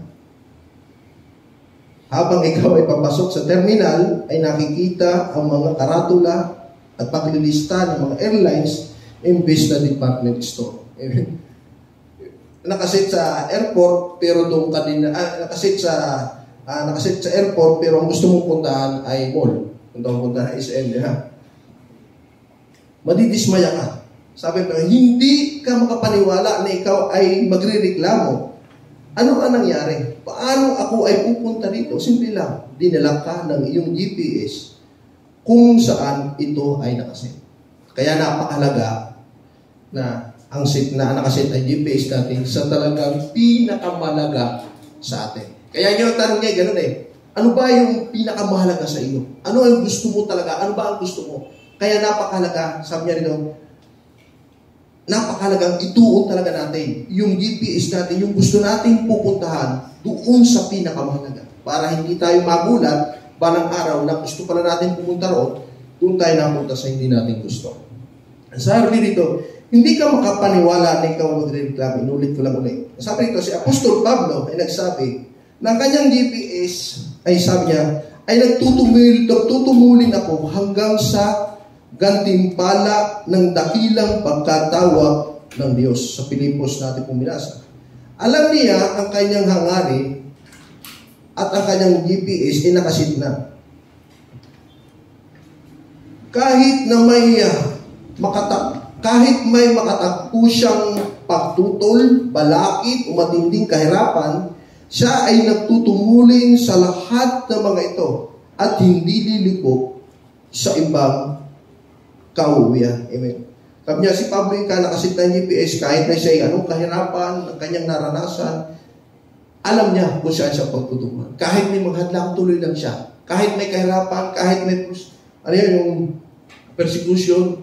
Habang ikaw ay papasok sa terminal, ay nakikita ang mga karatula at paglilista ng mga airlines imbes na department store. Nakasit sa airport, pero doon ka din, nakasit sa airport, pero ang gusto mong puntahan ay mall. Punta mong puntahan ay SM, ha? Madidismaya ka. Sabi ko, hindi ka makapaniwala na ikaw ay magrereklamo. Ano ang nangyari? Paano ako ay pupunta dito? Simple lang, dinala ka ng iyong GPS kung saan ito ay nakaset. Kaya napakalaga na ang nakaset ay GPS natin sa talagang pinakamahalaga sa atin. Kaya yung tanong niya, ganun ano ba yung pinakamahalaga sa iyo? Ano ang gusto mo talaga? Ano ba ang gusto mo? Kaya napakahalaga, sabi niya rin, napakahalagang ituon talaga natin. Yung GPS natin, yung gusto nating pupuntahan, doon sa pinakamahalaga. Para hindi tayo magulat, balang araw na gusto pala natin pumunta roon, doon tayo napunta sa hindi natin gusto. Sabi dito, hindi ka makapaniwala na ikaw magre-reklamo. Inulit ko lang ulit. Sabi dito, si Apostol Pablo ay nagsabi, ng kanyang GPS, ay sabi niya, ay nagtutumulin ako hanggang sa gantimpala ng dakilang pagkatawag ng Diyos. Sa Pilipos natin puminasa. Alam niya ang kanyang hangarin at ang kanyang GPS ay nakasit na. Kahit may makatakpo siyang pagtutol, balakid o matinding kahirapan, siya ay nagtutumulin sa lahat ng mga ito at hindi liliko sa ibang kauwian. Amen. Sabi niya, si Pablo yung nakasit ng GPS, kahit na siya ay anong kahirapan, ang kanyang naranasan, alam niya kung saan siya pagtutungan. Kahit may maghadlang, tuloy lang siya. Kahit may kahirapan, kahit may yung persecution,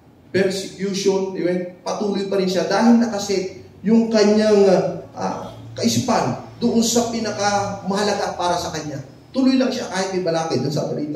patuloy pa rin siya dahil nakaset yung kanyang kaisipan doon sa pinakamahalaga para sa kanya. Tuloy lang siya kahit may balakid. Doon sabi rito.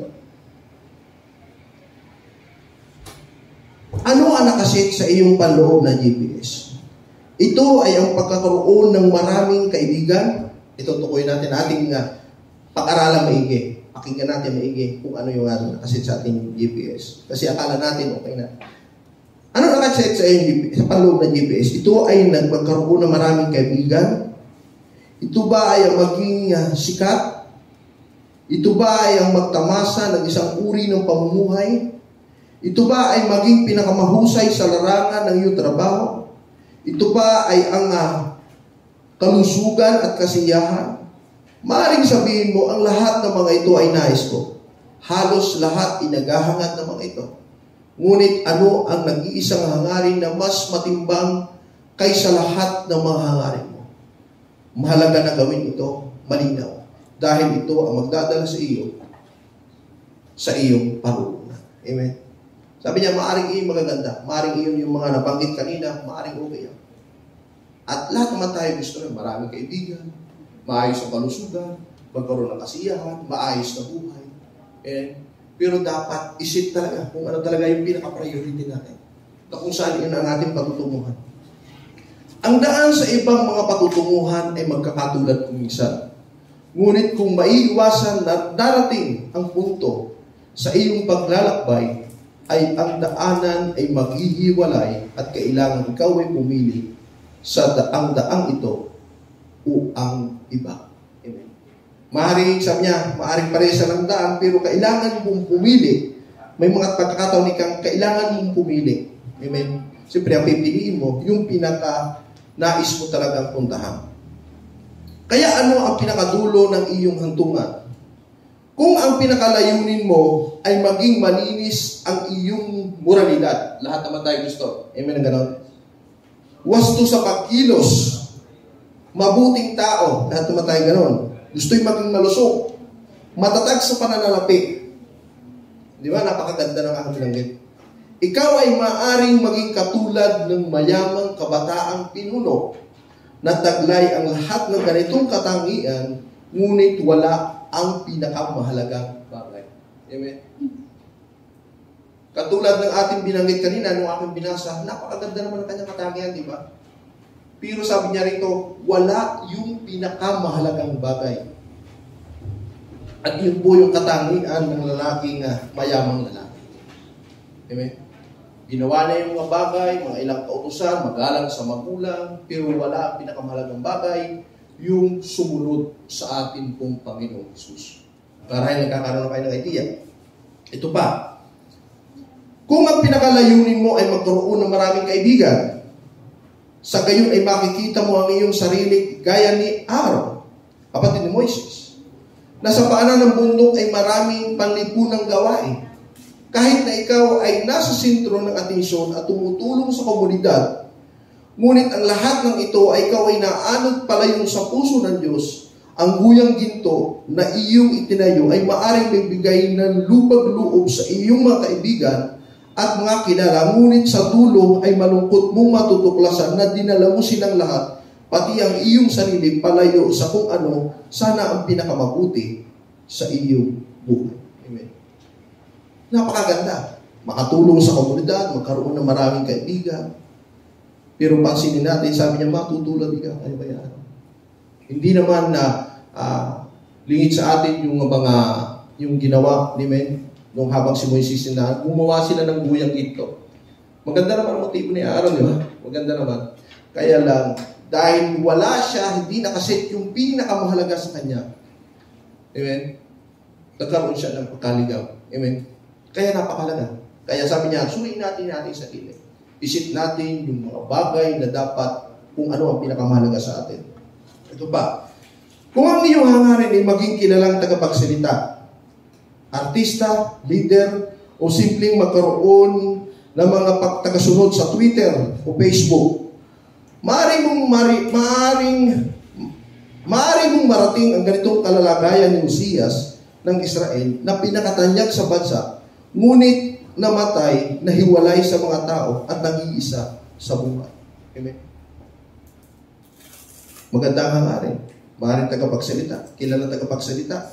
Ano ang nakaset sa iyong panloob na GPS? Ito ay ang pagkakaroon ng maraming kaibigan. Ito tukuyin natin ating pag-aralan maigi. Pakinggan natin maigi kung ano yung nakaset sa ating GPS. Kasi akala natin okay na. Ano nakaset sa panloob ng GPS? Ito ay nagpagkaroon ng maraming kaibigan. Ito ba ay ang maging sikat? Ito ba ay ang magtamasa ng isang uri ng pamumuhay? Ito ba ay maging pinakamahusay sa larangan ng iyong trabaho? Ito ba ay ang kalusugan at kasiyahan? Maaaring sabihin mo, ang lahat ng mga ito ay nais ko. Halos lahat inagahangad ng mga ito. Ngunit ano ang nag-iisang hangarin na mas matimbang kaysa lahat ng mga hangarin mo? Mahalaga na gawin ito malinaw, dahil ito ang magdadala sa iyong parurungan. Amen? Sabi niya, maaring iyon magaganda, maaring iyon yung mga nabanggit kanina, maaring okay yan. At lahat naman tayo gusto rin, maraming kaibigan, maayos ang kalusugan, magkaroon ng kasiyahan, maayos na buhay. Pero dapat isip talaga kung ano talaga yung pinaka-priority natin, na kung saan yun ang ating patutunguhan. Ang daan sa ibang mga patutunguhan ay magkakatulad kung minsan. Ngunit kung maiiwasan na darating ang punto sa iyong paglalakbay, ay ang daanan ay maghihiwalay at kailangan ikaw ay pumili sa daang ito o ang iba. Amen. Maaaring, sabi niya, maaaring paresa ng daan, pero kailangan mong pumili. May mga pagkakataon ikang kailangan mong pumili. Amen. Siyempre, ang pipiliin mo, yung pinaka-nais mo talagang puntahan. Kaya ano ang pinakadulo ng iyong hantungan? Kung ang pinakalayunin mo ay maging malinis ang iyong moralidad, lahat naman tayo gusto. Amen, ganon. Wasto sa pagkilos, mabuting tao, lahat naman tayo ganon. Gusto'y maging malusog, matatag sa pananalapi. Di ba? Napakaganda ng aking binanggit. Ikaw ay maaring maging katulad ng mayamang kabataang pinuno na taglay ang lahat ng ganitong katangian, ngunit wala ang pinakamahalagang bagay. Amen? Katulad ng ating binanggit kanina, nung aking binasa, napakaganda naman ang kanyang katangian, di ba? Pero sabi niya rito, wala yung pinakamahalagang bagay. At yun po yung katangian ng lalaking mayamang lalaki. Amen? Ginawa na yung mga bagay, mga ilang kautusan, magalang sa magulang, pero wala ang pinakamahalagang bagay, yung sumunod sa atin pong Panginoong Jesus. Para ay nagkakaroon kayo ng idea. Ito pa, kung ang pinakalayunin mo ay magkaroon ng maraming kaibigan, sa gayon ay makikita mo ang iyong sarili gaya ni Aaron, kapatid ni Moises, na sa paanan ng bundok ay maraming panlipunang gawain. Kahit na ikaw ay nasa sentro ng atensyon at tumutulong sa komunidad, ngunit ang lahat ng ito ay ikaw ay naanod palayon sa puso ng Diyos, ang guyang ginto na iyong itinayo ay maaring magbigay ng lubag-loob sa iyong mga kaibigan at mga kilala, ngunit sa dulo ay malungkot mong matutuklasan na dinala mo silang lahat, pati ang iyong sarili palayo sa kung ano sana ang pinakamabuti sa iyong buhay. Amen. Napakaganda. Makatulong sa komunidad, magkaroon ng maraming kaibigan. Pero pansinin natin, sabi niya, matutulad ikaw. Ano ba yan? Hindi naman na lingid sa atin yung ginawa ni Men nung habang si Moises na gumawa sila ng guyang ito. Maganda naman ang motibo ni Aaron, di ba? Maganda naman. Kaya lang, dahil wala siya, hindi nakaset yung pinakamahalaga sa kanya. Amen? Nagkaroon siya ng pagkaligaw. Amen? Kaya napakalaga. Kaya sabi niya, suriin natin sa sarili. Isip natin yung mga bagay na dapat kung ano ang pinakamahalaga sa atin. Ito pa. Kung ang iyong hangarin ay maging kilalang tagapagsalita, artista, leader, o simpleng magkaroon ng mga pagtagasunod sa Twitter o Facebook, maaring mong marating ang ganitong kalalagayan ni Uzzias ng Israel na pinakatanyag sa bansa, ngunit namatay, nahiwalay sa mga tao at nag-iisa sa buhay. Amen? Maganda ang hangarin. Maaaring tagapagsalita, kilalang tagapagsalita,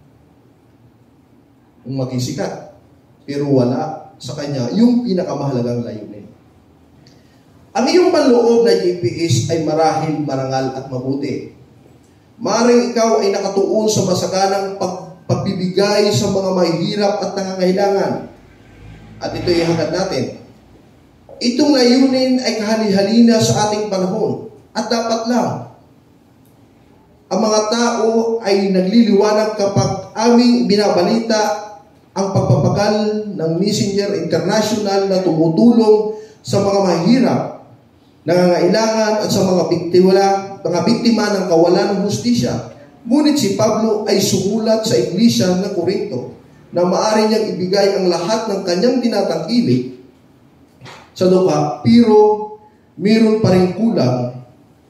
kung maging sikat, pero wala sa kanya yung pinakamahalagang layunin. Ang iyong panloob na GPS ay marahil, marangal at mabuti. Maaaring ikaw ay nakatuon sa masaganang pagbibigay sa mga mahihirap at nangangailangan. At ito ay hangad natin. Itong layunin ay kahali-halina sa ating panahon. At dapat lang, ang mga tao ay nagliliwanag kapag aming binabalita ang pagpapagawa bakal ng Messenger International na tumutulong sa mga mahirap, nangangailangan at sa mga biktima ng kawalan ng hustisya. Ngunit si Pablo ay sumulat sa iglesia ng Corinto na maaari niyang ibigay ang lahat ng kanyang tinatangkilik sa lupa, pero mayroon pa rin kulang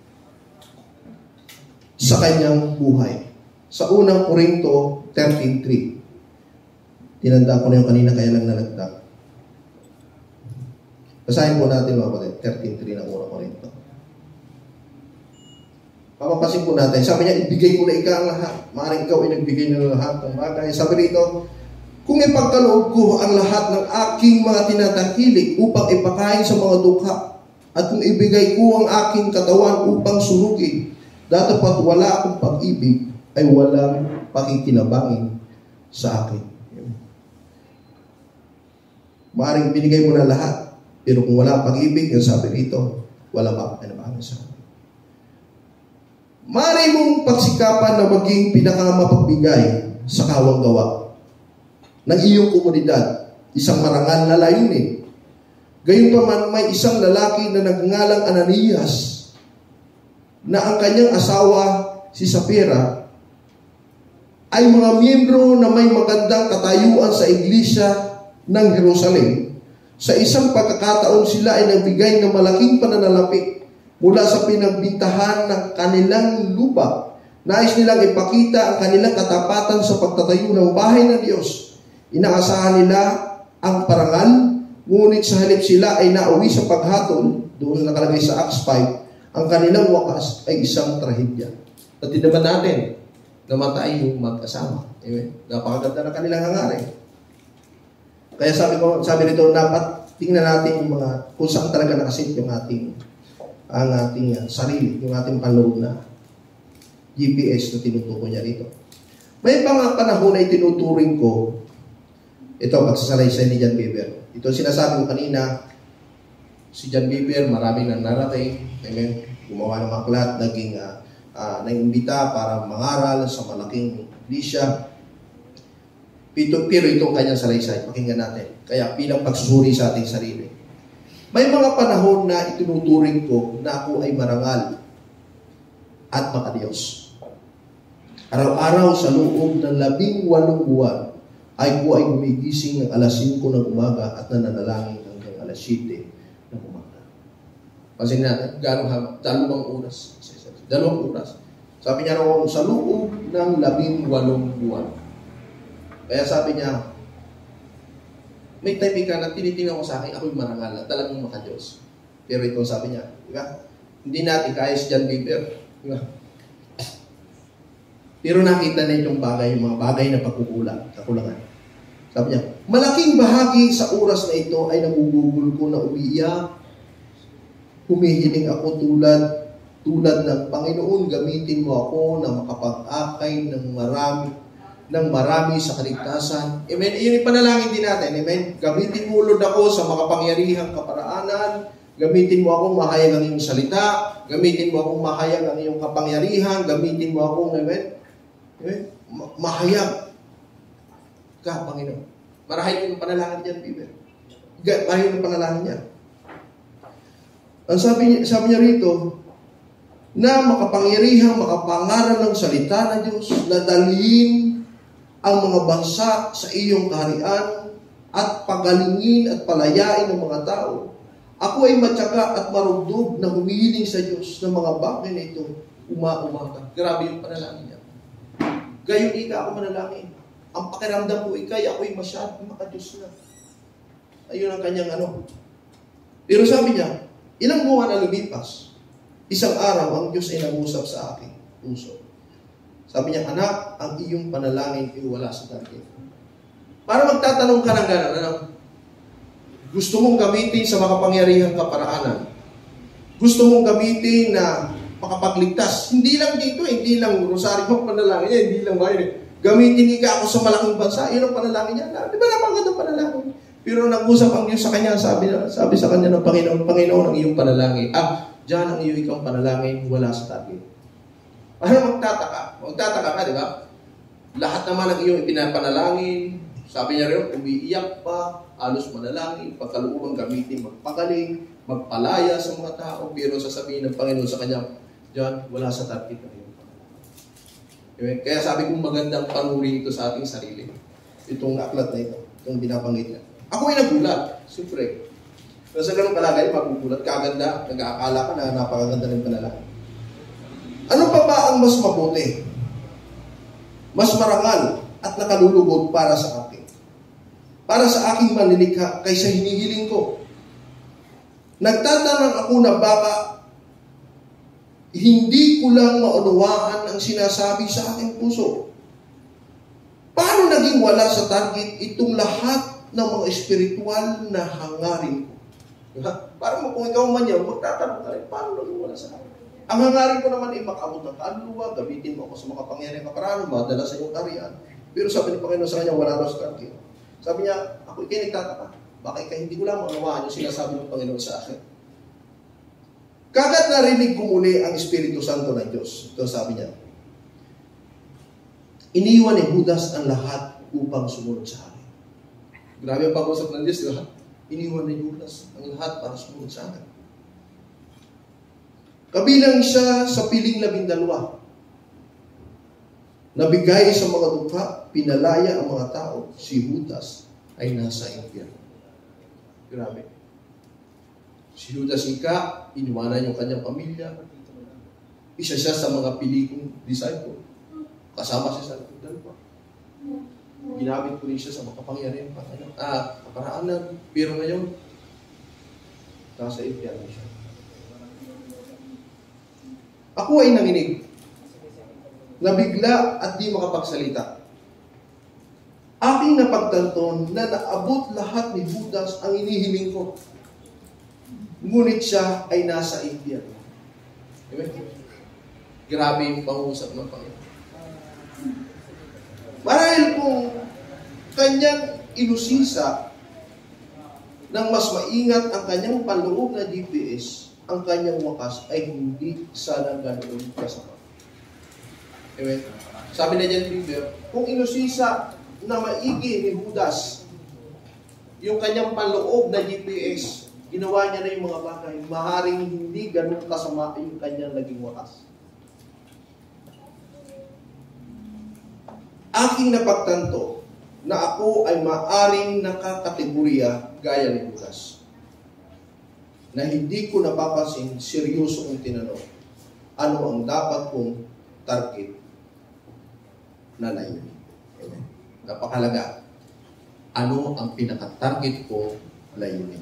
sa kanyang buhay. Sa unang Corinto 13:3. Tinanda ko na yung kanina, kaya lang nalagdag. Basahin po natin mga kapatid, 13:3 ng unang Corinto. Papapasin po natin. Sabi niya, ibigay ko na ikaw ang lahat. Maaaring ikaw ay nagbigay ng lahat ng bagay. Sabi rito, kung ipagkaloob ko ang lahat ng aking mga tinatangkilik upang ipakain sa mga dukha, at kung ibigay ko ang aking katawan upang sunugin, datapat wala akong pag-ibig, ay walang pakikinabangin sa akin. Maaaring binigay mo na lahat, pero kung wala pag-ibig, yung sabi rito, wala pakikinabangin sa akin. Maaari mong pagsikapan na maging pinakamapagbigay sa kawang gawa ng iyong komunidad, isang marangal na layunin. Gayunpaman may isang lalaki na nagngalang Ananias na ang kanyang asawa si Sapphira ay mga miyembro na may magandang katayuan sa iglesia ng Jerusalem. Sa isang pagkakataon sila ay nagbigay ng malaking pananalapi mula sa pinagbintahan ng kanilang lupa. Nais nilang ipakita ang kanilang katapatan sa pagtatayo ng bahay ng Diyos. Inaasahan nila ang parangal, ngunit sa halip sila ay nauwi sa paghatol, doon nakalagay sa Acts 5, ang kanilang wakas ay isang trahedya. At tinaban natin, namatay yung mag-asawa. Amen. Napakaganda ng kanilang hangarin. Kaya sabi nito, dapat tingnan natin yung mga, kung saan talaga nakasit yung ating sarili, yung ating panloob na GPS na tinutukoy niya rito. May mga panahon na itinuturing ko, ito, pagsasalaysay ni John Bieber. Ito sinasabi ko kanina, si John Bieber, marami nang narating, amen, gumawa ng aklat, naging naimbita para mangaral sa malaking iglesia. Pero itong kanyang salaysay, pakinggan natin. Kaya bilang pagsusuri sa ating sarili. May mga panahon na itinuturing ko na ako ay marangal at makadiyos. Araw-araw sa loob ng 18 buwan ay ko ay gumigising ng alas 5 ng umaga at nananalangin hanggang alas 7 ng umaga. Kasi natin, gano'ng haba? 2 oras. 2 oras. Sabi niya roon, sa loob ng 18 buwan. Kaya sabi niya, may time ka na tinitingnan ko sa akin, ako'y marangal at talagang makadiyos. Pero ito sabi niya, diba? Hindi natin kaya si John Bieber. Diba? Pero nakita na itong bagay, yung mga bagay na kakulangan. Sabi niya, malaking bahagi sa oras na ito ay nagugugol ko na umiiyak. Humihiling ako tulad ng Panginoon, gamitin mo ako na makapag-akay ng marami sa kaligtasan. Amen. Iyon yung panalangin din natin. Amen. Gamitin mo, Lord, ako sa makapangyarihang kaparaanan. Gamitin mo akong mahayag ang iyong salita. Gamitin mo akong mahayag ang iyong kapangyarihan. Gamitin mo akong, amen, mahayag ka, Panginoon. Marahil yung panalangin niyan, Bieber. Marahil yung panalangin niya. Ang sabi niya rito, na makapangyarihang makapangaral ng salita ng Diyos, na dalhin ang mga bansa sa iyong kaharian at pagalingin at palayain ng mga tao. Ako ay matyaga at marugdog na humihiling sa Diyos ng mga bagay na ito umaga. Grabe yung panalangin niya. Gayon ika ako manalangin. Ang pakiramdam ko ikay, ako'y masyadong makadiyos na. Ayun ang kanyang Pero sabi niya, ilang buwan na lumipas, isang araw ang Diyos ay nag-usap sa akin puso. Sabi niya, anak, ang iyong panalangin ay wala sa target. Para magtatanong ka ng gano'n, gusto mong gamitin sa makapangyarihang kaparaanan. Gusto mong gamitin na makapagligtas. Hindi lang dito, hindi lang rosaryo ang panalangin niya, hindi lang bayan. Gamitin ka ako sa malaking bansa, yun ang panalangin niya. Di ba napakagandang panalangin? Pero nag-usap ang Diyos sa kanya, sabi sa kanya ng Panginoon ang iyong panalangin. Diyan ang iyong ikang panalangin, wala sa target. Para magtataka ka, di ba? Lahat naman ang iyong ipinapanalangin, Sabi niya rin, umiiyak pa, halos manalangin, pagkalooban gamitin, magpagaling, magpalaya sa mga tao, pero sasabihin ng Panginoon sa kanya, John, wala sa target na yun. Kaya sabi kong magandang panuri ito sa ating sarili. Itong aklat na ito, itong binabanggit niya. Ako ay nagulat, siyempre. Pero sa ganung kalagay, magugulat, kaganda, nag-aakala ka na napakaganda ng panalangin. Ano pa ba ang mas mabuti? Mas marangal at nakalulugod para sa akin. Para sa aking manilikha kaysa hinihiling ko. Nagtatanong ako na baka hindi ko lang maunawaan ang sinasabi sa aking puso. Paano naging wala sa target itong lahat ng mga espiritual na hangarin ko? Parang kung ikaw man yan, magtatanong ka rin, paano naging wala sa target? Ang hangarin ko naman ay makaabot ng kaluluwa, gamitin mo ako sa mga pangyayari ng kaparaan, madala sa iyong kariyan. Pero sabi ni Panginoon sa kanya, wala raw sa target. Sabi niya, ako ikay nagtataka. Baka ikay hindi ko lang maunawaan yung sinasabi ng Panginoon sa akin. Kagat narinig ko muli ang Espiritu Santo ng Diyos. Ito sabi niya, iniwan ni Judas ang lahat upang sumunod sa akin. Grabe ang pag-usap ng Diyos, di ba? Iniwan ni Judas ang lahat para sumunod sa akin. Kabilang siya sa piling 12. Nabigay sa mga dukha, pinalaya ang mga tao. Si Judas ay nasa impyerno. Grabe. Si Judas Ika, iniwanan yung kanyang pamilya. Isa siya sa mga pilikong disciple. Kasama siya sa dalawa. Ginamit ko rin siya sa makapangyarihan kaparaanan. Pero ngayon, nasa impyerno siya. Ako ay nanginig. Nabigla at di makapagsalita. Aking napagtanton na naabot lahat ni Judas ang inihiling ko. Ngunit siya ay nasa impyerno. Amen? Grabe yung pangusap ng Panginoon. Marahil kung kanyang inusisa ng mas maingat ang kanyang panloob na GPS, ang kanyang wakas ay hindi sana ganoon kasama. Amen? Sabi na dyan, Peter, kung inusisa na maigi ni Judas yung kanyang panloob na GPS, ginawa niya na yung mga bagay, maaaring hindi ganun kasama yung kanyang naging wakas. Aking napagtanto na ako ay maaaring nakakategorya gaya ni Judas, na hindi ko napapansin, seryoso kong tinanong, ano ang dapat kong target na layunin. Amen. Napakalaga. Ano ang pinaka-target ko layunin?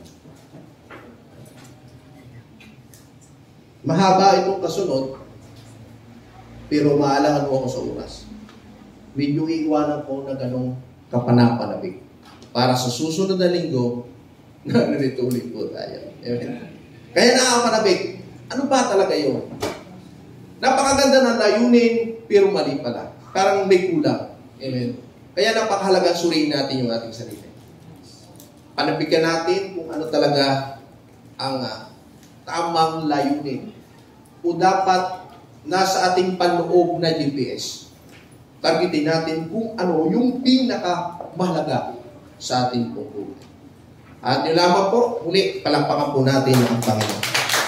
Mahaba itong kasunod, pero maalangan mo ako sa oras. Medyo iiwanan ko na ganong kapanapanabik. Para sa susunod na linggo, narito ulit po tayo. Amen. Kaya nakapanabik. Ano ba talaga yun? Napakaganda ng layunin, pero mali pala. Parang may kulang. Amen. Kaya napakahalagang suriin natin yung ating sarili. Panabigan natin kung ano talaga ang tamang layunin. O dapat nasa ating panloob na GPS. Targetin natin kung ano yung pinakamahalaga sa ating buhay. At yun lamang po, muli, palakpakan po natin ang Panginoon.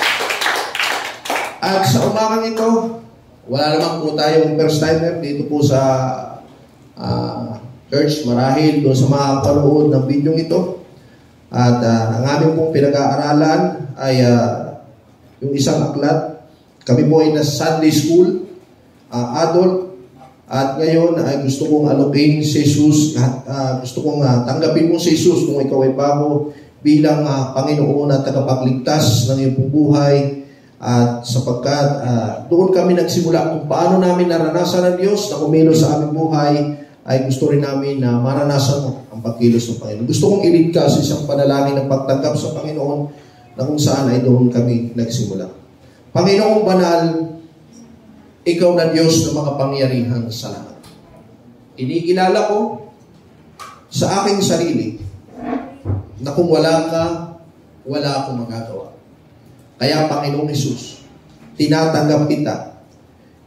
At sa umagang ito, wala naman po tayong first timer dito po sa church. Marahil doon sa mga karoon ng video ito. At ang aming pong pinag-aaralan ay yung isang aklat. Kami po ay nasa Sunday School, adult. At ngayon ay gusto kong alokin si Jesus. Gusto kong tanggapin mo si Jesus kung ikaw ay bago bilang Panginoon at tagapagligtas ng iyong buhay. At sapagkat doon kami nagsimula kung paano namin naranasan ang Diyos na kumilos sa aming buhay, ay gusto rin namin na maranasan mo ang pagkilos ng Panginoon. Gusto kong i-lead ka sa isang panalangin ng pagtanggap sa Panginoon na kung saan ay doon kami nagsimula. Panginoong banal, ikaw na Diyos na makapangyarihan sa lahat. Inikilala ko sa aking sarili na kung wala ka, wala akong magagawa. Kaya Panginoong Hesus, tinatanggap kita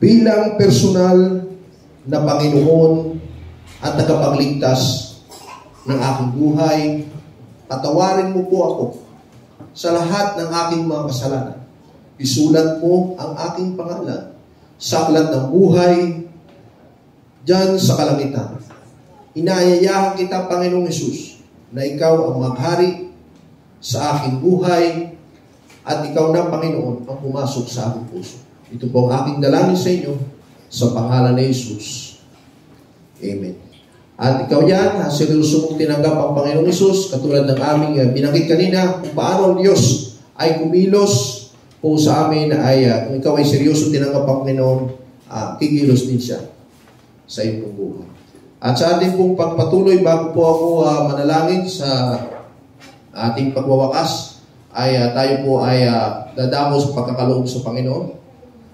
bilang personal na Panginoon at tagapagligtas ng aking buhay. Patawarin mo po ako sa lahat ng aking mga kasalanan. Isulat mo ang aking pangalan sa aklat ng buhay diyan sa kalangitan. Inayayahan kita, Panginoong Hesus, na ikaw ang maghari sa aking buhay at ikaw na, Panginoon, ang pumasok sa aking puso. Ito po ang aking dalangin sa inyo sa pangalan ni Hesus. Amen. At ikaw yan, seryoso mong tinanggap ang Panginoong Hesus, katulad ng aming binanggit kanina, kung paano ang Diyos ay kumilos po sa amin, ay kung ikaw ay seryoso tinanggap ang Panginoon, kikilos din siya sa iyong buhay. At sa ating pong pagpatuloy, bago po ako manalangin sa ating pagwawakas, ay tayo po ay dadamo sa pagkakaloob sa Panginoon.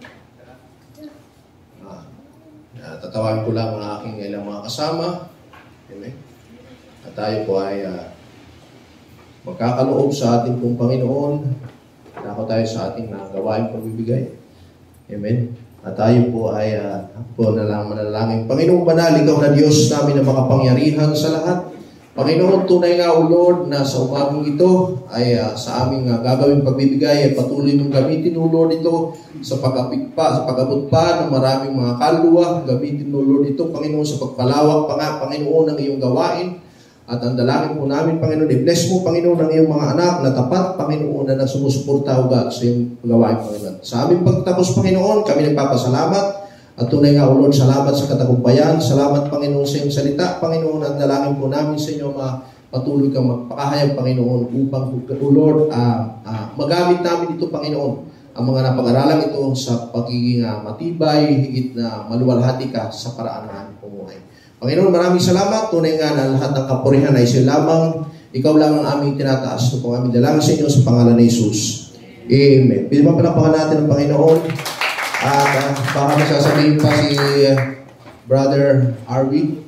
Tatawagin ko lang ang aking ilang mga kasama. Amen. At tayo po ay magkakaloob sa ating pong Panginoon. Nako tayo sa ating gawain pagbibigay. Amen. At tayo po ay manalangin. Panginoong Banal, ikaw na Diyos namin na makapangyarihan sa lahat. Panginoon, tunay nga, O Lord, na sa umagang ito ay sa aming gagawing pagbibigay ay patuloy mong gamitin, O Lord, ito sa pag-abot pa ng maraming mga kaluluwa. Gamitin, O Lord, ito, Panginoon, sa pagpalawak pa nga, Panginoon, ng iyong gawain. At ang dalangin po namin, Panginoon, i-bless mo, Panginoon, ang iyong mga anak na tapat, Panginoon, na sumusuporta ugat sa iyong gawain, Panginoon. Sa aming pagtapos, Panginoon, kami nagpapasalamat. At tunay nga, O Lord, salamat sa katagumpayan. Salamat, Panginoon, sa iyong salita. Panginoon, ang dalangin po namin sa inyo, patuloy kang magpakahayag, Panginoon, upang, O Lord, magamit namin ito, Panginoon, ang mga napag-aralan ito sa pagiging matibay, higit na maluwalhati ka sa paraan ng aming pumuhay. Panginoon, maraming salamat. Tunay nga na lahat ng kapurihan ay siya lamang. Ikaw lang ang aming tinataas. Ito po ang aming dalangin sa inyo sa pangalan ni Jesus. Amen. Pinapalapakan natin ang Panginoon. At baka masasabihin pa si Brother Arby.